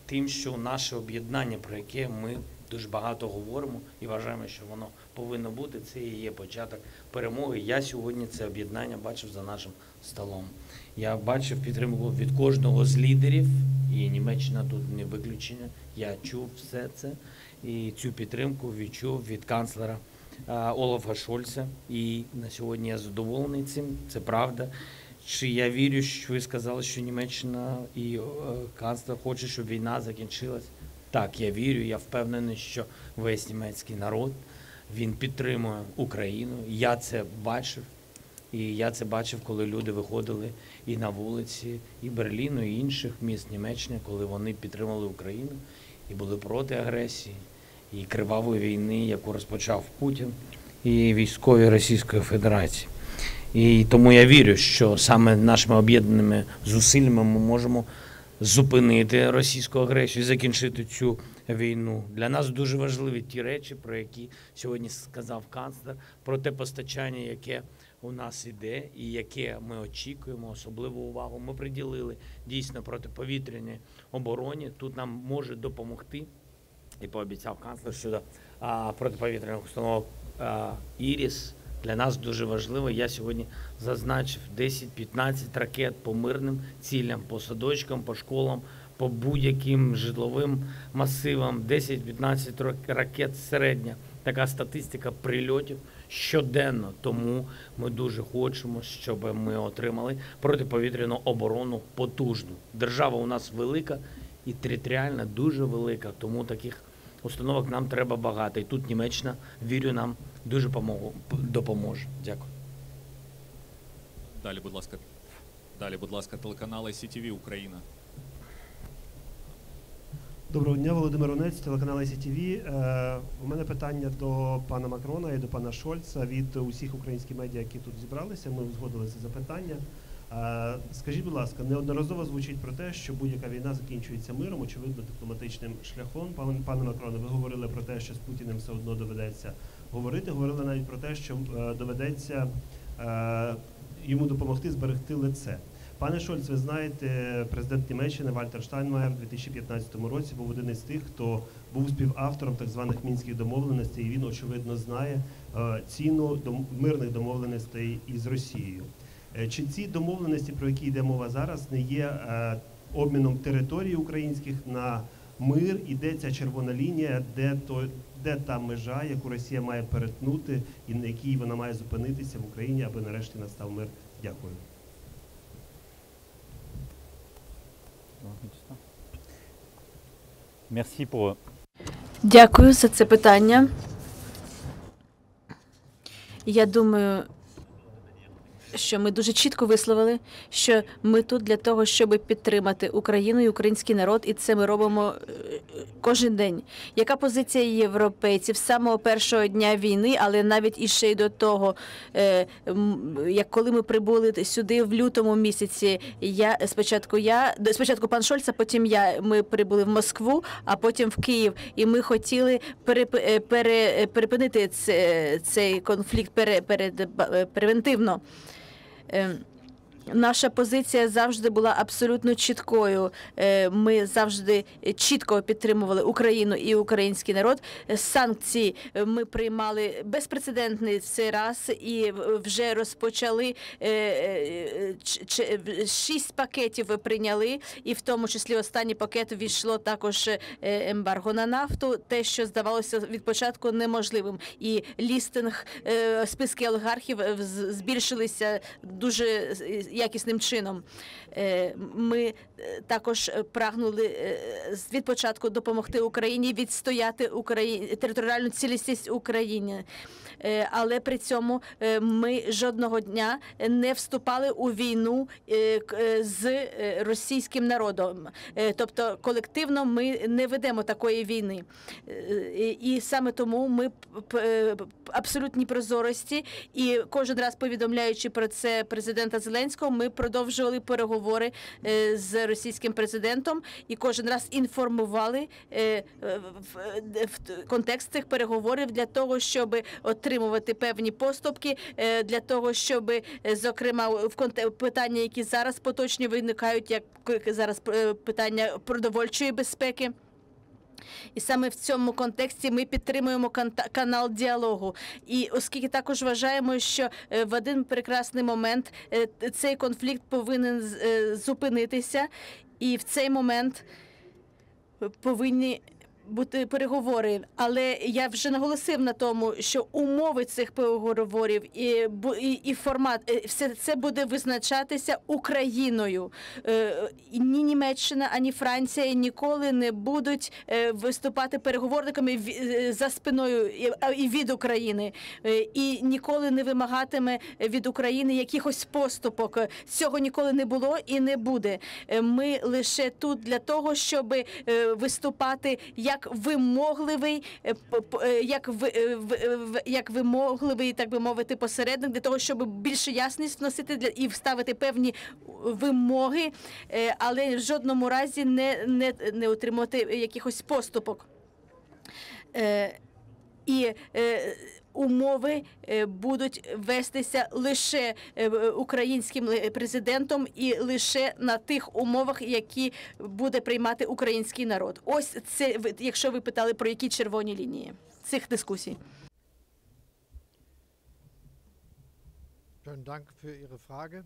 тим, що наше об'єднання, про яке ми дуже багато говоримо і вважаємо, що воно повинно бути, це і є початок перемоги. Я сьогодні це об'єднання бачив за нашим столом. Я бачив підтримку від кожного з лідерів, і Німеччина тут не виключення. Я чув все це, і цю підтримку відчув від канцлера Олафа Шольца. І на сьогодні я задоволений цим, це правда. Чи я вірю, що ви сказали, що Німеччина і е, канцлер хоче, щоб війна закінчилась? Так, я вірю, я впевнений, що весь німецький народ, він підтримує Україну. Я це бачив, і я це бачив, коли люди виходили і на вулиці, і Берліну, і інших міст Німеччини, коли вони підтримали Україну і були проти агресії, і кривавої війни, яку розпочав Путін, і військові Російської Федерації. І тому я вірю, що саме нашими об'єднаними зусиллями ми можемо зупинити російську агресію і закінчити цю війну. Для нас дуже важливі ті речі, про які сьогодні сказав канцлер, про те постачання, яке у нас іде і яке ми очікуємо, особливу увагу ми приділили дійсно протиповітряній обороні. Тут нам може допомогти, і пообіцяв канцлер, щодо а, протиповітряних установок а, «Іріс». Для нас дуже важливо, я сьогодні зазначив десять-п'ятнадцять ракет по мирним цілям, по садочкам, по школам, по будь-яким житловим масивам, десять-п'ятнадцять ракет середня. Така статистика прильотів щоденно. Тому ми дуже хочемо, щоб ми отримали протиповітряну оборону потужну. Держава у нас велика і територіальна дуже велика, тому таких установок нам треба багато. І тут Німеччина, вірю, нам дуже допоможе. Дякую. Далі, будь ласка, далі, будь ласка, телеканал ай сі ті ві Україна. Доброго дня, Володимир Онець, телеканал ай сі ті ві. Е, у мене питання до пана Макрона і до пана Шольца від усіх українських медіа, які тут зібралися. Ми узгодили це запитання. Е, скажіть, будь ласка, неодноразово звучить про те, що будь-яка війна закінчується миром, очевидно, дипломатичним шляхом. Пане, пане Макроне, ви говорили про те, що з Путіним все одно доведеться говорити. Говорили навіть про те, що е, доведеться е, йому допомогти зберегти лице. Пане Шольц, ви знаєте, президент Німеччини Вальтер Штайнмаєр у дві тисячі п'ятнадцятому році був один із тих, хто був співавтором так званих мінських домовленостей, і він, очевидно, знає е, ціну дом, мирних домовленостей із Росією. Е, чи ці домовленості, про які йде мова зараз, не є е, обміном територій українських на мир, і де ця червона лінія, де, то, де та межа, яку Росія має перетнути і на якій вона має зупинитися в Україні, аби нарешті настав мир? Дякую. Дякую за це питання. Я думаю, що ми дуже чітко висловили, що ми тут для того, щоб підтримати Україну і український народ, і це ми робимо кожен день. Яка позиція європейців з самого першого дня війни, але навіть і ще й до того, як коли ми прибули сюди в лютому місяці, я спочатку я спочатку пан Шольц, а потім я, ми прибули в Москву, а потім в Київ, і ми хотіли переп, пере, перепинити цей конфлікт пере, перед, превентивно. Наша позиція завжди була абсолютно чіткою. Ми завжди чітко підтримували Україну і український народ. Санкції ми приймали безпрецедентний в цей раз і вже розпочали шість пакетів прийняли, і в тому числі останній пакет ввійшло також ембарго на нафту, те, що здавалося від початку неможливим. І лістинг, списки олігархів збільшилися дуже якісним чином. Ми також прагнули від початку допомогти Україні відстояти Україні, територіальну цілісність України. Але при цьому ми жодного дня не вступали у війну з російським народом. Тобто колективно ми не ведемо такої війни. І саме тому ми абсолютній прозорості, і кожен раз повідомляючи про це президента Зеленського, Зеленського ми продовжували переговори е, з російським президентом і кожен раз інформували е, в, в контекст цих переговорів для того, щоб отримувати певні поступки, е, для того, щоб, е, зокрема, в конте- питання, які зараз поточні виникають, як зараз е, питання продовольчої безпеки. І саме в цьому контексті ми підтримуємо кан- канал діалогу. І оскільки також вважаємо, що е, в один прекрасний момент е, цей конфлікт повинен з- е, зупинитися, і в цей момент повинні бути переговори, але я вже наголосив на тому, що умови цих переговорів і, бу- і, і формат, е, все це буде визначатися Україною. Е, і Ні Німеччина, ані Франція ніколи не будуть е, виступати переговорниками ві- е, за спиною і- а- і від України. Е, І ніколи не вимагатиме від України якихось поступок. Цього ніколи не було і не буде. Е, Ми лише тут для того, щоб е, виступати як вимогливий, е, п- п- е, як ви- е, в- е, в- як вимогливий, так би мовити, посередник, для того, щоб більше ясність вносити для і вставити певні вимоги, е, але в жодному разі не, не, не отримувати якихось поступок. Е, І е, умови е, будуть вестися лише е, українським ли- президентом і лише на тих умовах, які буде приймати український народ. Ось це, ви- якщо ви питали про які червоні лінії цих дискусій. Schönen Dank für Ihre Frage.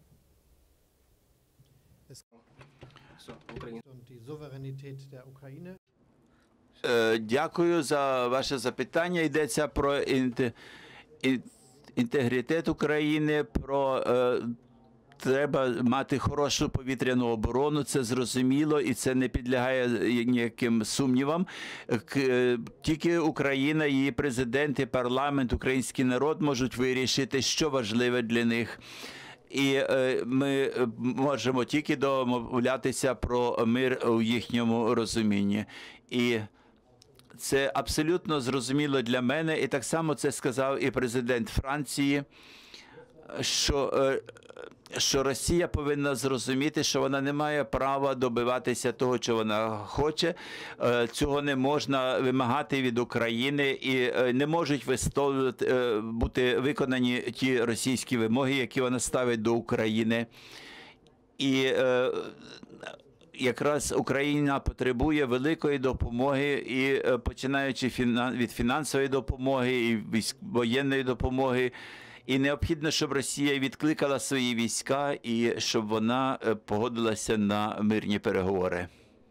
Es geht um die Souveränität der Ukraine. Е, Дякую за ваше запитання. Йдеться про інте- ін- інтегритет України, про е, треба мати хорошу повітряну оборону, це зрозуміло і це не підлягає ніяким сумнівам. К- е, Тільки Україна, її президент і парламент, український народ можуть вирішити, що важливе для них. І е, ми е, можемо тільки домовлятися про мир у їхньому розумінні. І це абсолютно зрозуміло для мене, і так само це сказав і президент Франції, що, е, що Росія повинна зрозуміти, що вона не має права добиватися того, що вона хоче. Е, Цього не можна вимагати від України, і е, не можуть висловлювати, е, бути виконані ті російські вимоги, які вона ставить до України. І е, якраз Україна потребує великої допомоги, і е, починаючи фінан- від фінансової допомоги і військ- воєнної допомоги. І необхідно, щоб Росія відкликала свої війська і щоб вона е, погодилася на мирні переговори.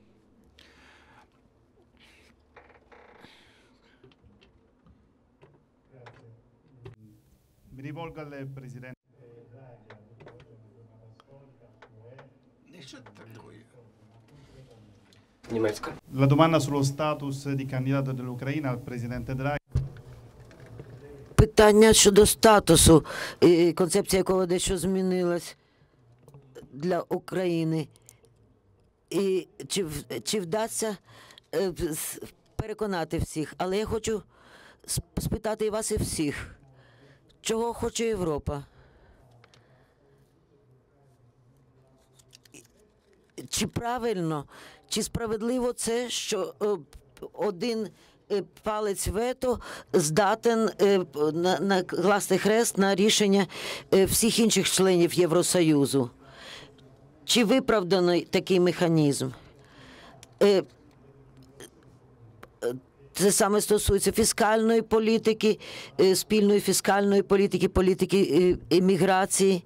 Mi rivolgo al Presidente. La domanda sullo status di candidato dell'Ucraina al Presidente Draghi. Питання щодо статусу, е, концепція якого дещо змінилась для України. І чи, в- чи вдасться е, з- переконати всіх? Але я хочу сп- спитати і вас, і всіх, чого хоче Європа? Чи правильно, чи справедливо це, що е, один е, палець вето здатен е, п- на- накласти хрест на рішення е, всіх інших членів Євросоюзу? Чи виправданий такий механізм? Е, е, Це саме стосується фіскальної політики, е, спільної фіскальної політики, політики е, еміграції.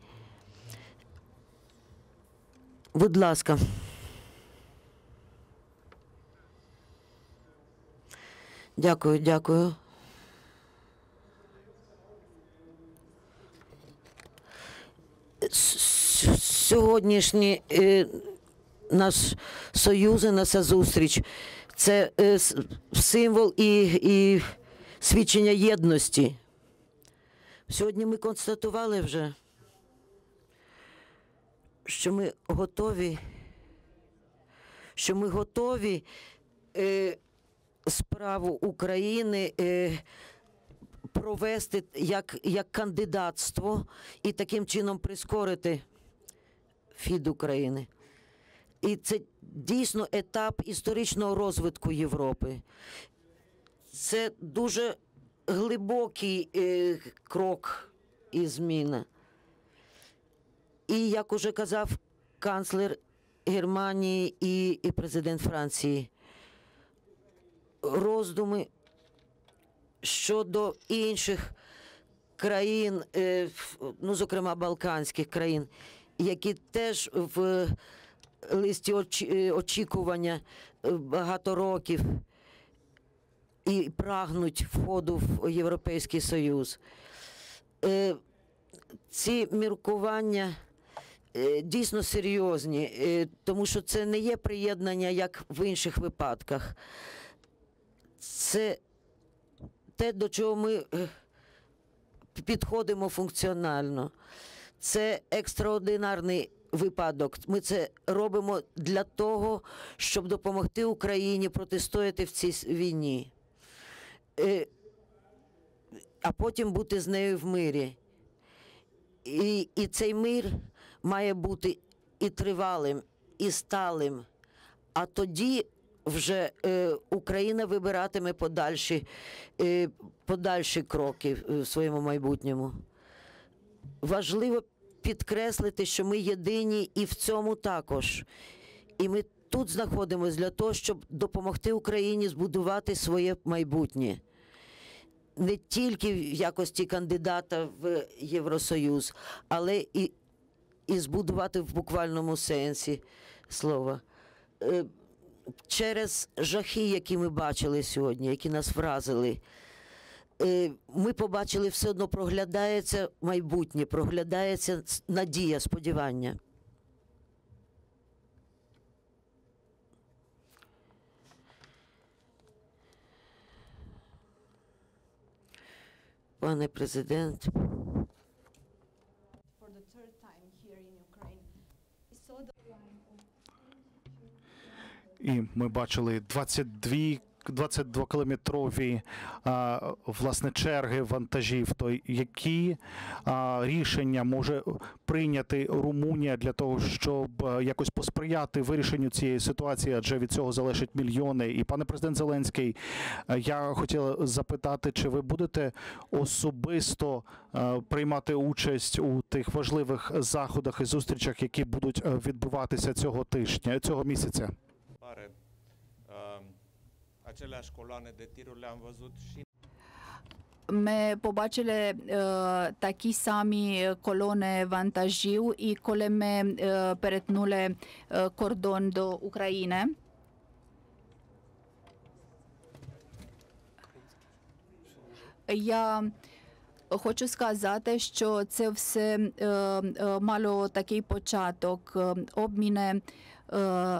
Будь ласка. Дякую, дякую. С- Сьогоднішній е, наш союз і наша зустріч – це е, с- символ і, і свідчення єдності. Сьогодні ми констатували вже, що ми готові, що ми готові е, справу України е, провести як, як кандидатство і таким чином прискорити ФІД України. І це дійсно етап історичного розвитку Європи. Це дуже глибокий е, крок і зміна. І, як уже казав канцлер Германії і, і президент Франції, роздуми щодо інших країн, е, ну, зокрема, балканських країн, які теж в листі очікування багато років і прагнуть входу в Європейський Союз. Ці міркування дійсно серйозні, тому що це не є приєднання, як в інших випадках. Це те, до чого ми підходимо функціонально. Це екстраординарний випадок. Ми це робимо для того, щоб допомогти Україні протистояти в цій війні, а потім бути з нею в мирі. І, і цей мир має бути і тривалим, і сталим, а тоді вже е, Україна вибиратиме подальші, е, подальші кроки в своєму майбутньому. Важливо підкреслити, що ми єдині і в цьому також. І ми тут знаходимося для того, щоб допомогти Україні збудувати своє майбутнє. Не тільки в якості кандидата в Євросоюз, але і, і збудувати в буквальному сенсі слова. Через жахи, які ми бачили сьогодні, які нас вразили, ми побачили, все одно проглядається майбутнє, проглядається надія, сподівання. Пане президент, і ми бачили двадцять дві двадцятидвокілометрові власне черги вантажів. То які а, рішення може прийняти Румунія для того, щоб а, якось посприяти вирішенню цієї ситуації, адже від цього залежать мільйони. І пане президент Зеленський, я хотіла запитати, чи ви будете особисто а, приймати участь у тих важливих заходах і зустрічах, які будуть відбуватися цього тижня, цього місяця? Aceleași coloane de tiruri le-am văzut și Ми побачили е, такі самі колони вантажів, і коли ми е, перетнули е, кордон до України. Я хочу сказати, що це все е, е, мало такий початок, е, обміни е,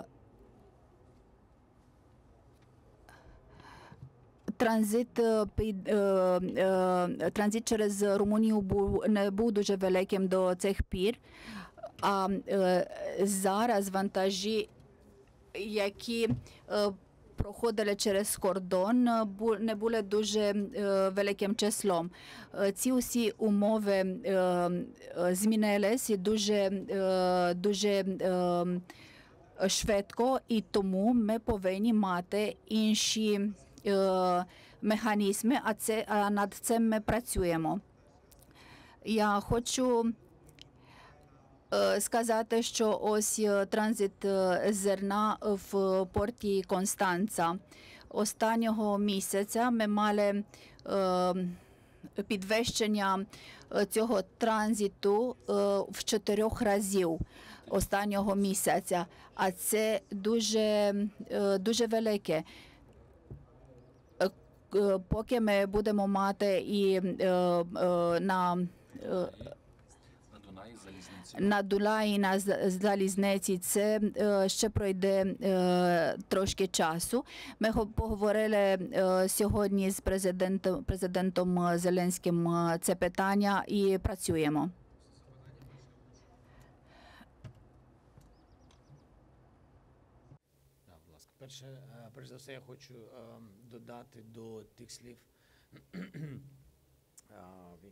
Транзит, під, транзит через Румунію був, не був дуже великим до цих пір, а зараз вантажі, які проходили через кордон, не були дуже великим числом. Ці усі умови змінилися дуже, дуже швидко, і тому ми повинні мати інші механізми, а, це, а над цим ми працюємо. Я хочу е, сказати, що ось транзит зерна в порті Констанца. Останнього місяця ми мали е, підвищення цього транзиту е, в чотирьох разів останнього місяця, а це дуже, е, дуже велике. Поки ми будемо мати і е, е, на е, на Дунаї, на залізниці, це е, ще пройде е, трошки часу. Ми поговорили е, сьогодні з президентом, президентом Зеленським це питання і працюємо. Перше, перш за все, я хочу додати до тих слів, в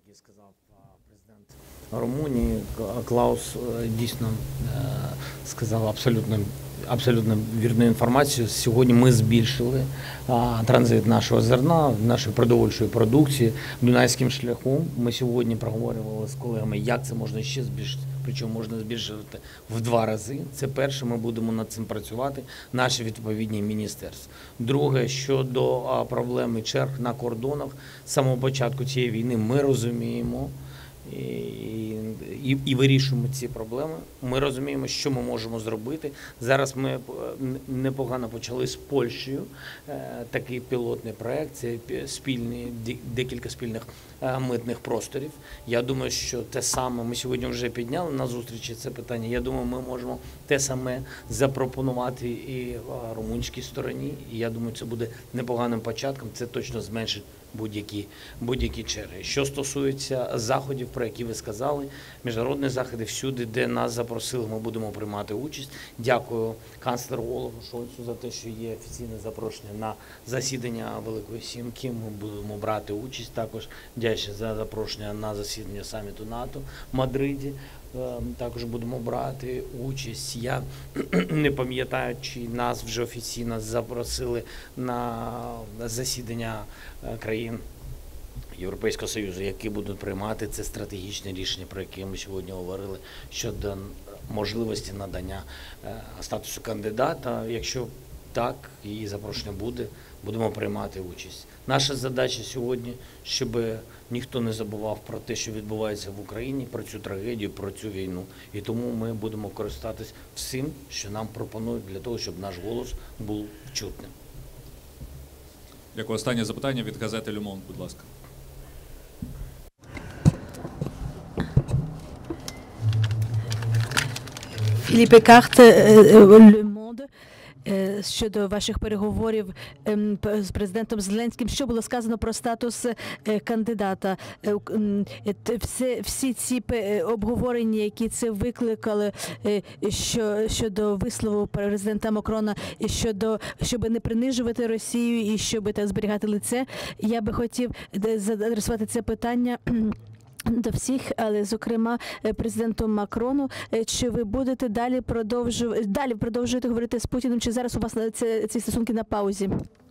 який сказав президент Румунії, Клаус дійсно сказав абсолютно, абсолютно вірну інформацію. Сьогодні ми збільшили транзит нашого зерна, нашої продовольчої продукції Дунайським шляхом. Ми сьогодні проговорювали з колегами, як це можна ще збільшити. Причому можна збільшувати в два рази. Це перше, ми будемо над цим працювати, наші відповідні міністерства. Друге, щодо проблеми черг на кордонах, з самого початку цієї війни ми розуміємо і, і, і вирішуємо ці проблеми. Ми розуміємо, що ми можемо зробити. Зараз ми непогано почали з Польщею такий пілотний проект, це спільні, декілька спільних митних просторів. Я думаю, що те саме, ми сьогодні вже підняли на зустрічі це питання, я думаю, ми можемо те саме запропонувати і румунській стороні. І я думаю, це буде непоганим початком, це точно зменшить будь-які, будь-які черги. Що стосується заходів, про які ви сказали, міжнародні заходи всюди, де нас запросили, ми будемо приймати участь. Дякую канцлеру Олафу Шольцу за те, що є офіційне запрошення на засідання Великої Сімки. Ми будемо брати участь. Також дякую за запрошення на засідання саміту НАТО в Мадриді. Також будемо брати участь. Я не пам'ятаю, чи нас вже офіційно запросили на засідання країн Європейського Союзу, які будуть приймати це стратегічне рішення, про яке ми сьогодні говорили, щодо можливості надання статусу кандидата. Якщо так, і запрошення буде, будемо приймати участь. Наша задача сьогодні, щоб ніхто не забував про те, що відбувається в Україні, про цю трагедію, про цю війну. І тому ми будемо користатись всім, що нам пропонують для того, щоб наш голос був чутним. Дякую. Останнє запитання від газети «Le Monde», будь ласка. Філіппе Карт, Le Monde. Щодо ваших переговорів з президентом Зеленським, що було сказано про статус кандидата? Всі, всі ці обговорення, які це викликали, що, щодо вислову президента Макрона, щодо, щоб не принижувати Росію і щоб так зберігати лице, я би хотів задресувати це питання до всіх, але зокрема президенту Макрону. Чи ви будете далі продовжувати далі продовжувати говорити з Путіним? Чи зараз у вас це, ці стосунки на паузі?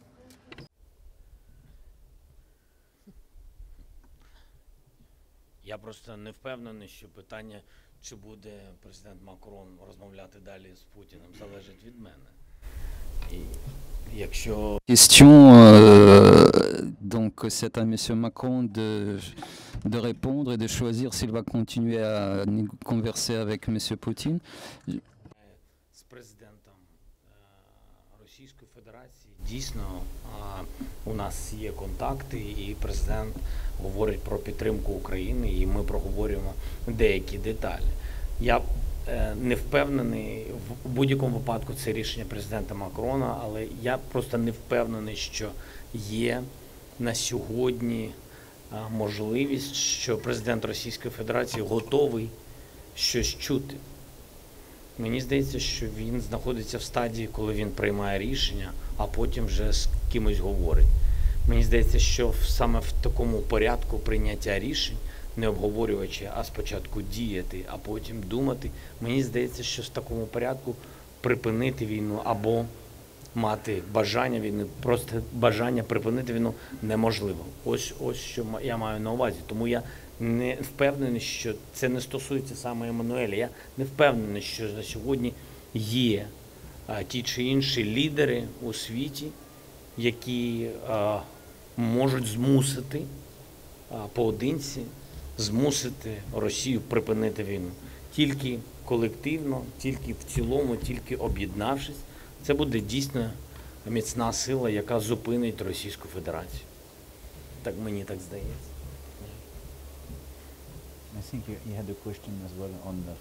Я просто не впевнений, що питання, чи буде президент Макрон розмовляти далі з Путіним, залежить від мене. І якщо Question, euh, donc c'est à Monsieur Macron de, de répondre et de choisir s'il va continuer à converser avec Monsieur Poutine. З президентом Російської Федерації дійсно у нас є контакти, і президент говорить про підтримку України, і ми проговорюємо деякі деталі. Я не впевнений, в будь-якому випадку це рішення президента Макрона, але я просто не впевнений, що є на сьогодні можливість, що президент Російської Федерації готовий щось чути. Мені здається, що він знаходиться в стадії, коли він приймає рішення, а потім вже з кимось говорить. Мені здається, що саме в такому порядку прийняття рішень, не обговорюючи, а спочатку діяти, а потім думати, мені здається, що в такому порядку припинити війну або мати бажання війни, просто бажання припинити війну неможливо. Ось, ось що я маю на увазі. Тому я не впевнений, що це не стосується саме Еммануеля. Я не впевнений, що на сьогодні є а, ті чи інші лідери у світі, які а, можуть змусити а, поодинці, змусити Росію припинити війну. Тільки колективно, тільки в цілому, тільки об'єднавшись, це буде дійсно міцна сила, яка зупинить Російську Федерацію. Так мені так здається. I think you, you had a question as well on the,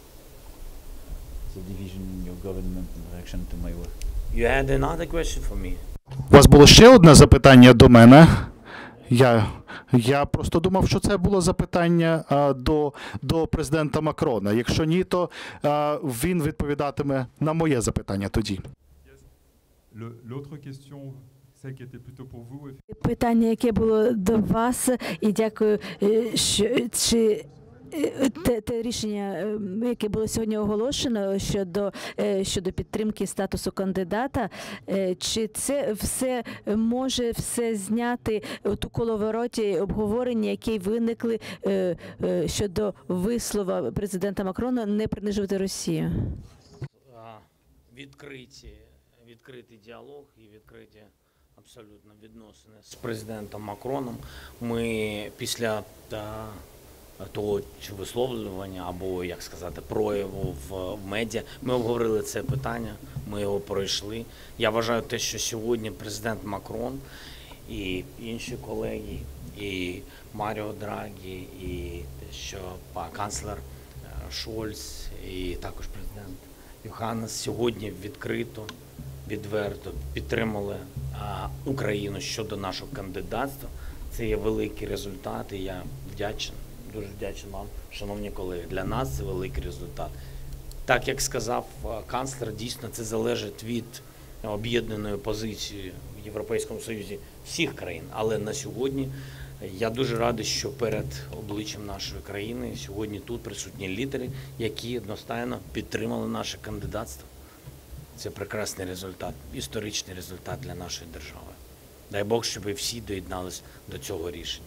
the division in your government in relation to my work. You had another question for me. У вас було ще одне запитання до мене. Я, я просто думав, що це було запитання а, до, до президента Макрона. Якщо ні, то а, він відповідатиме на моє запитання тоді. Le- L'autre question, Питання, яке було до вас, і дякую, е, що чи е, те, те рішення, е, яке було сьогодні оголошено щодо, е, щодо підтримки статусу кандидата, е, чи це все може все зняти ту коловороті обговорення, які виникли е, е, щодо вислова президента Макрона не принижувати Росію? А, Відкриті, відкритий діалог і відкриті абсолютно відносини з президентом Макроном. Ми після та, того чи висловлювання або, як сказати, прояву в, в медіа, ми обговорили це питання, ми його пройшли. Я вважаю те, що сьогодні президент Макрон і інші колеги, і Маріо Драгі, і те, що канцлер Шольц, і також президент Йоханнес сьогодні відкрито, відверто підтримали а, Україну щодо нашого кандидатства. Це є великий результат, і я вдячний, дуже вдячний вам, шановні колеги. Для нас це великий результат. Так, як сказав канцлер, дійсно це залежить від об'єднаної позиції в Європейському Союзі всіх країн. Але на сьогодні я дуже радий, що перед обличчям нашої країни сьогодні тут присутні лідери, які одностайно підтримали наше кандидатство. Це прекрасний результат, історичний результат для нашої держави. Дай Бог, щоб ви всі доєднались до цього рішення.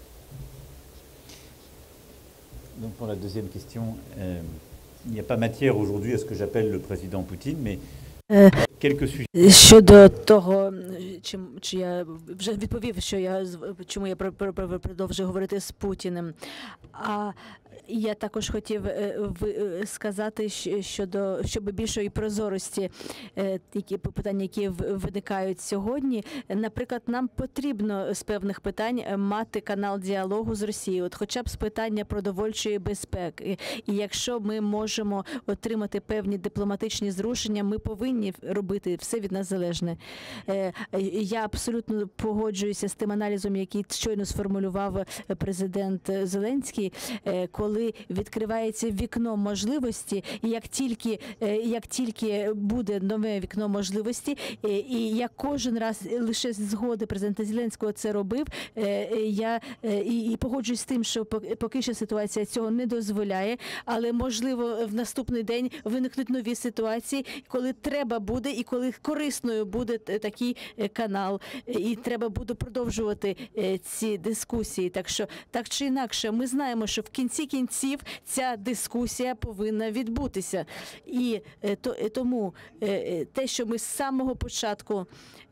Donc pour la deuxième question, euh, il n'y a pas matière aujourd'hui à ce que j'appelle le président Poutine, mais quelques sujets. Щодо того, чи, чи я вже відповів, що я чому я продовжую говорити з Путіним. А я також хотів сказати щодо щодо більшої прозорості, які питання, які виникають сьогодні. Наприклад, нам потрібно з певних питань мати канал діалогу з Росією, от хоча б з питання продовольчої безпеки. І якщо ми можемо отримати певні дипломатичні зрушення, ми повинні робити все від нас залежне. Я абсолютно погоджуюся з тим аналізом, який щойно сформулював президент Зеленський, коли відкривається вікно можливості, і як тільки, як тільки буде нове вікно можливості, і я кожен раз лише з згоди президента Зеленського це робив, я і, і погоджуюсь з тим, що поки що ситуація цього не дозволяє, але можливо в наступний день виникнуть нові ситуації, коли треба буде і коли корисною буде такий канал, і треба буде продовжувати ці дискусії. Так що, так чи інакше, ми знаємо, що в кінці кінців ця дискусія повинна відбутися. І то, тому те, що ми з самого початку,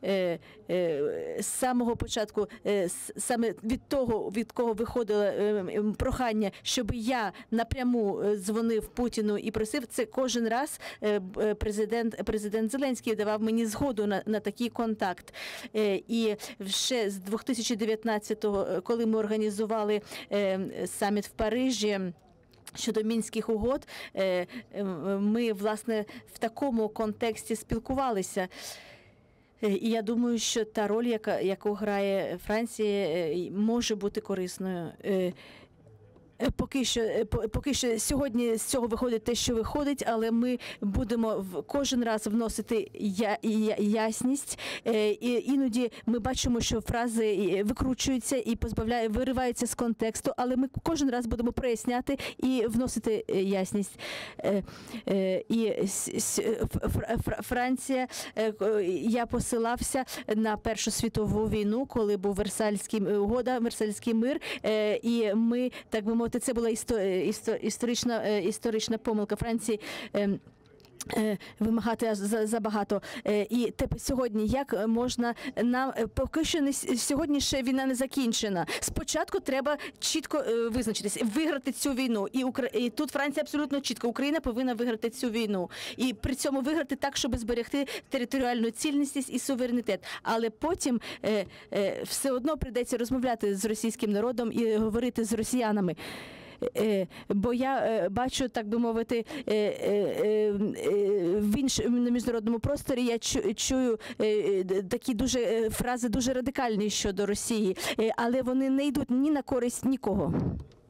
з самого початку, саме від того, від кого виходило прохання, щоб я напряму дзвонив Путіну і просив, це кожен раз президент, президент Зеленський давав мені згоду на, на такий контакт. І ще з дві тисячі дев'ятнадцятого, коли ми організували саміт в Парижі щодо Мінських угод, ми, власне, в такому контексті спілкувалися. І я думаю, що та роль, яка, яку грає Франція, може бути корисною. Поки що, поки що сьогодні з цього виходить те, що виходить, але ми будемо кожен раз вносити я, я, ясність. І іноді ми бачимо, що фрази викручуються і позбавляють, вириваються з контексту, але ми кожен раз будемо проясняти і вносити ясність. І Франція, я посилався на Першу світову війну, коли був Версальський угода, Версальський мир, і ми, так би мовити, це була історична, історична помилка Франції вимагати забагато. І тепер сьогодні, як можна нам, поки що не, сьогодні ще війна не закінчена. Спочатку треба чітко визначитись, виграти цю війну. І, Укра... і тут Франція абсолютно чітко, Україна повинна виграти цю війну. І при цьому виграти так, щоб зберегти територіальну цілісність і суверенітет. Але потім е, е, все одно прийдеться розмовляти з російським народом і говорити з росіянами. Бо я бачу, так би мовити, в іншому міжнародному просторі я чую такі дуже фрази дуже радикальні щодо Росії, але вони не йдуть ні на користь нікого.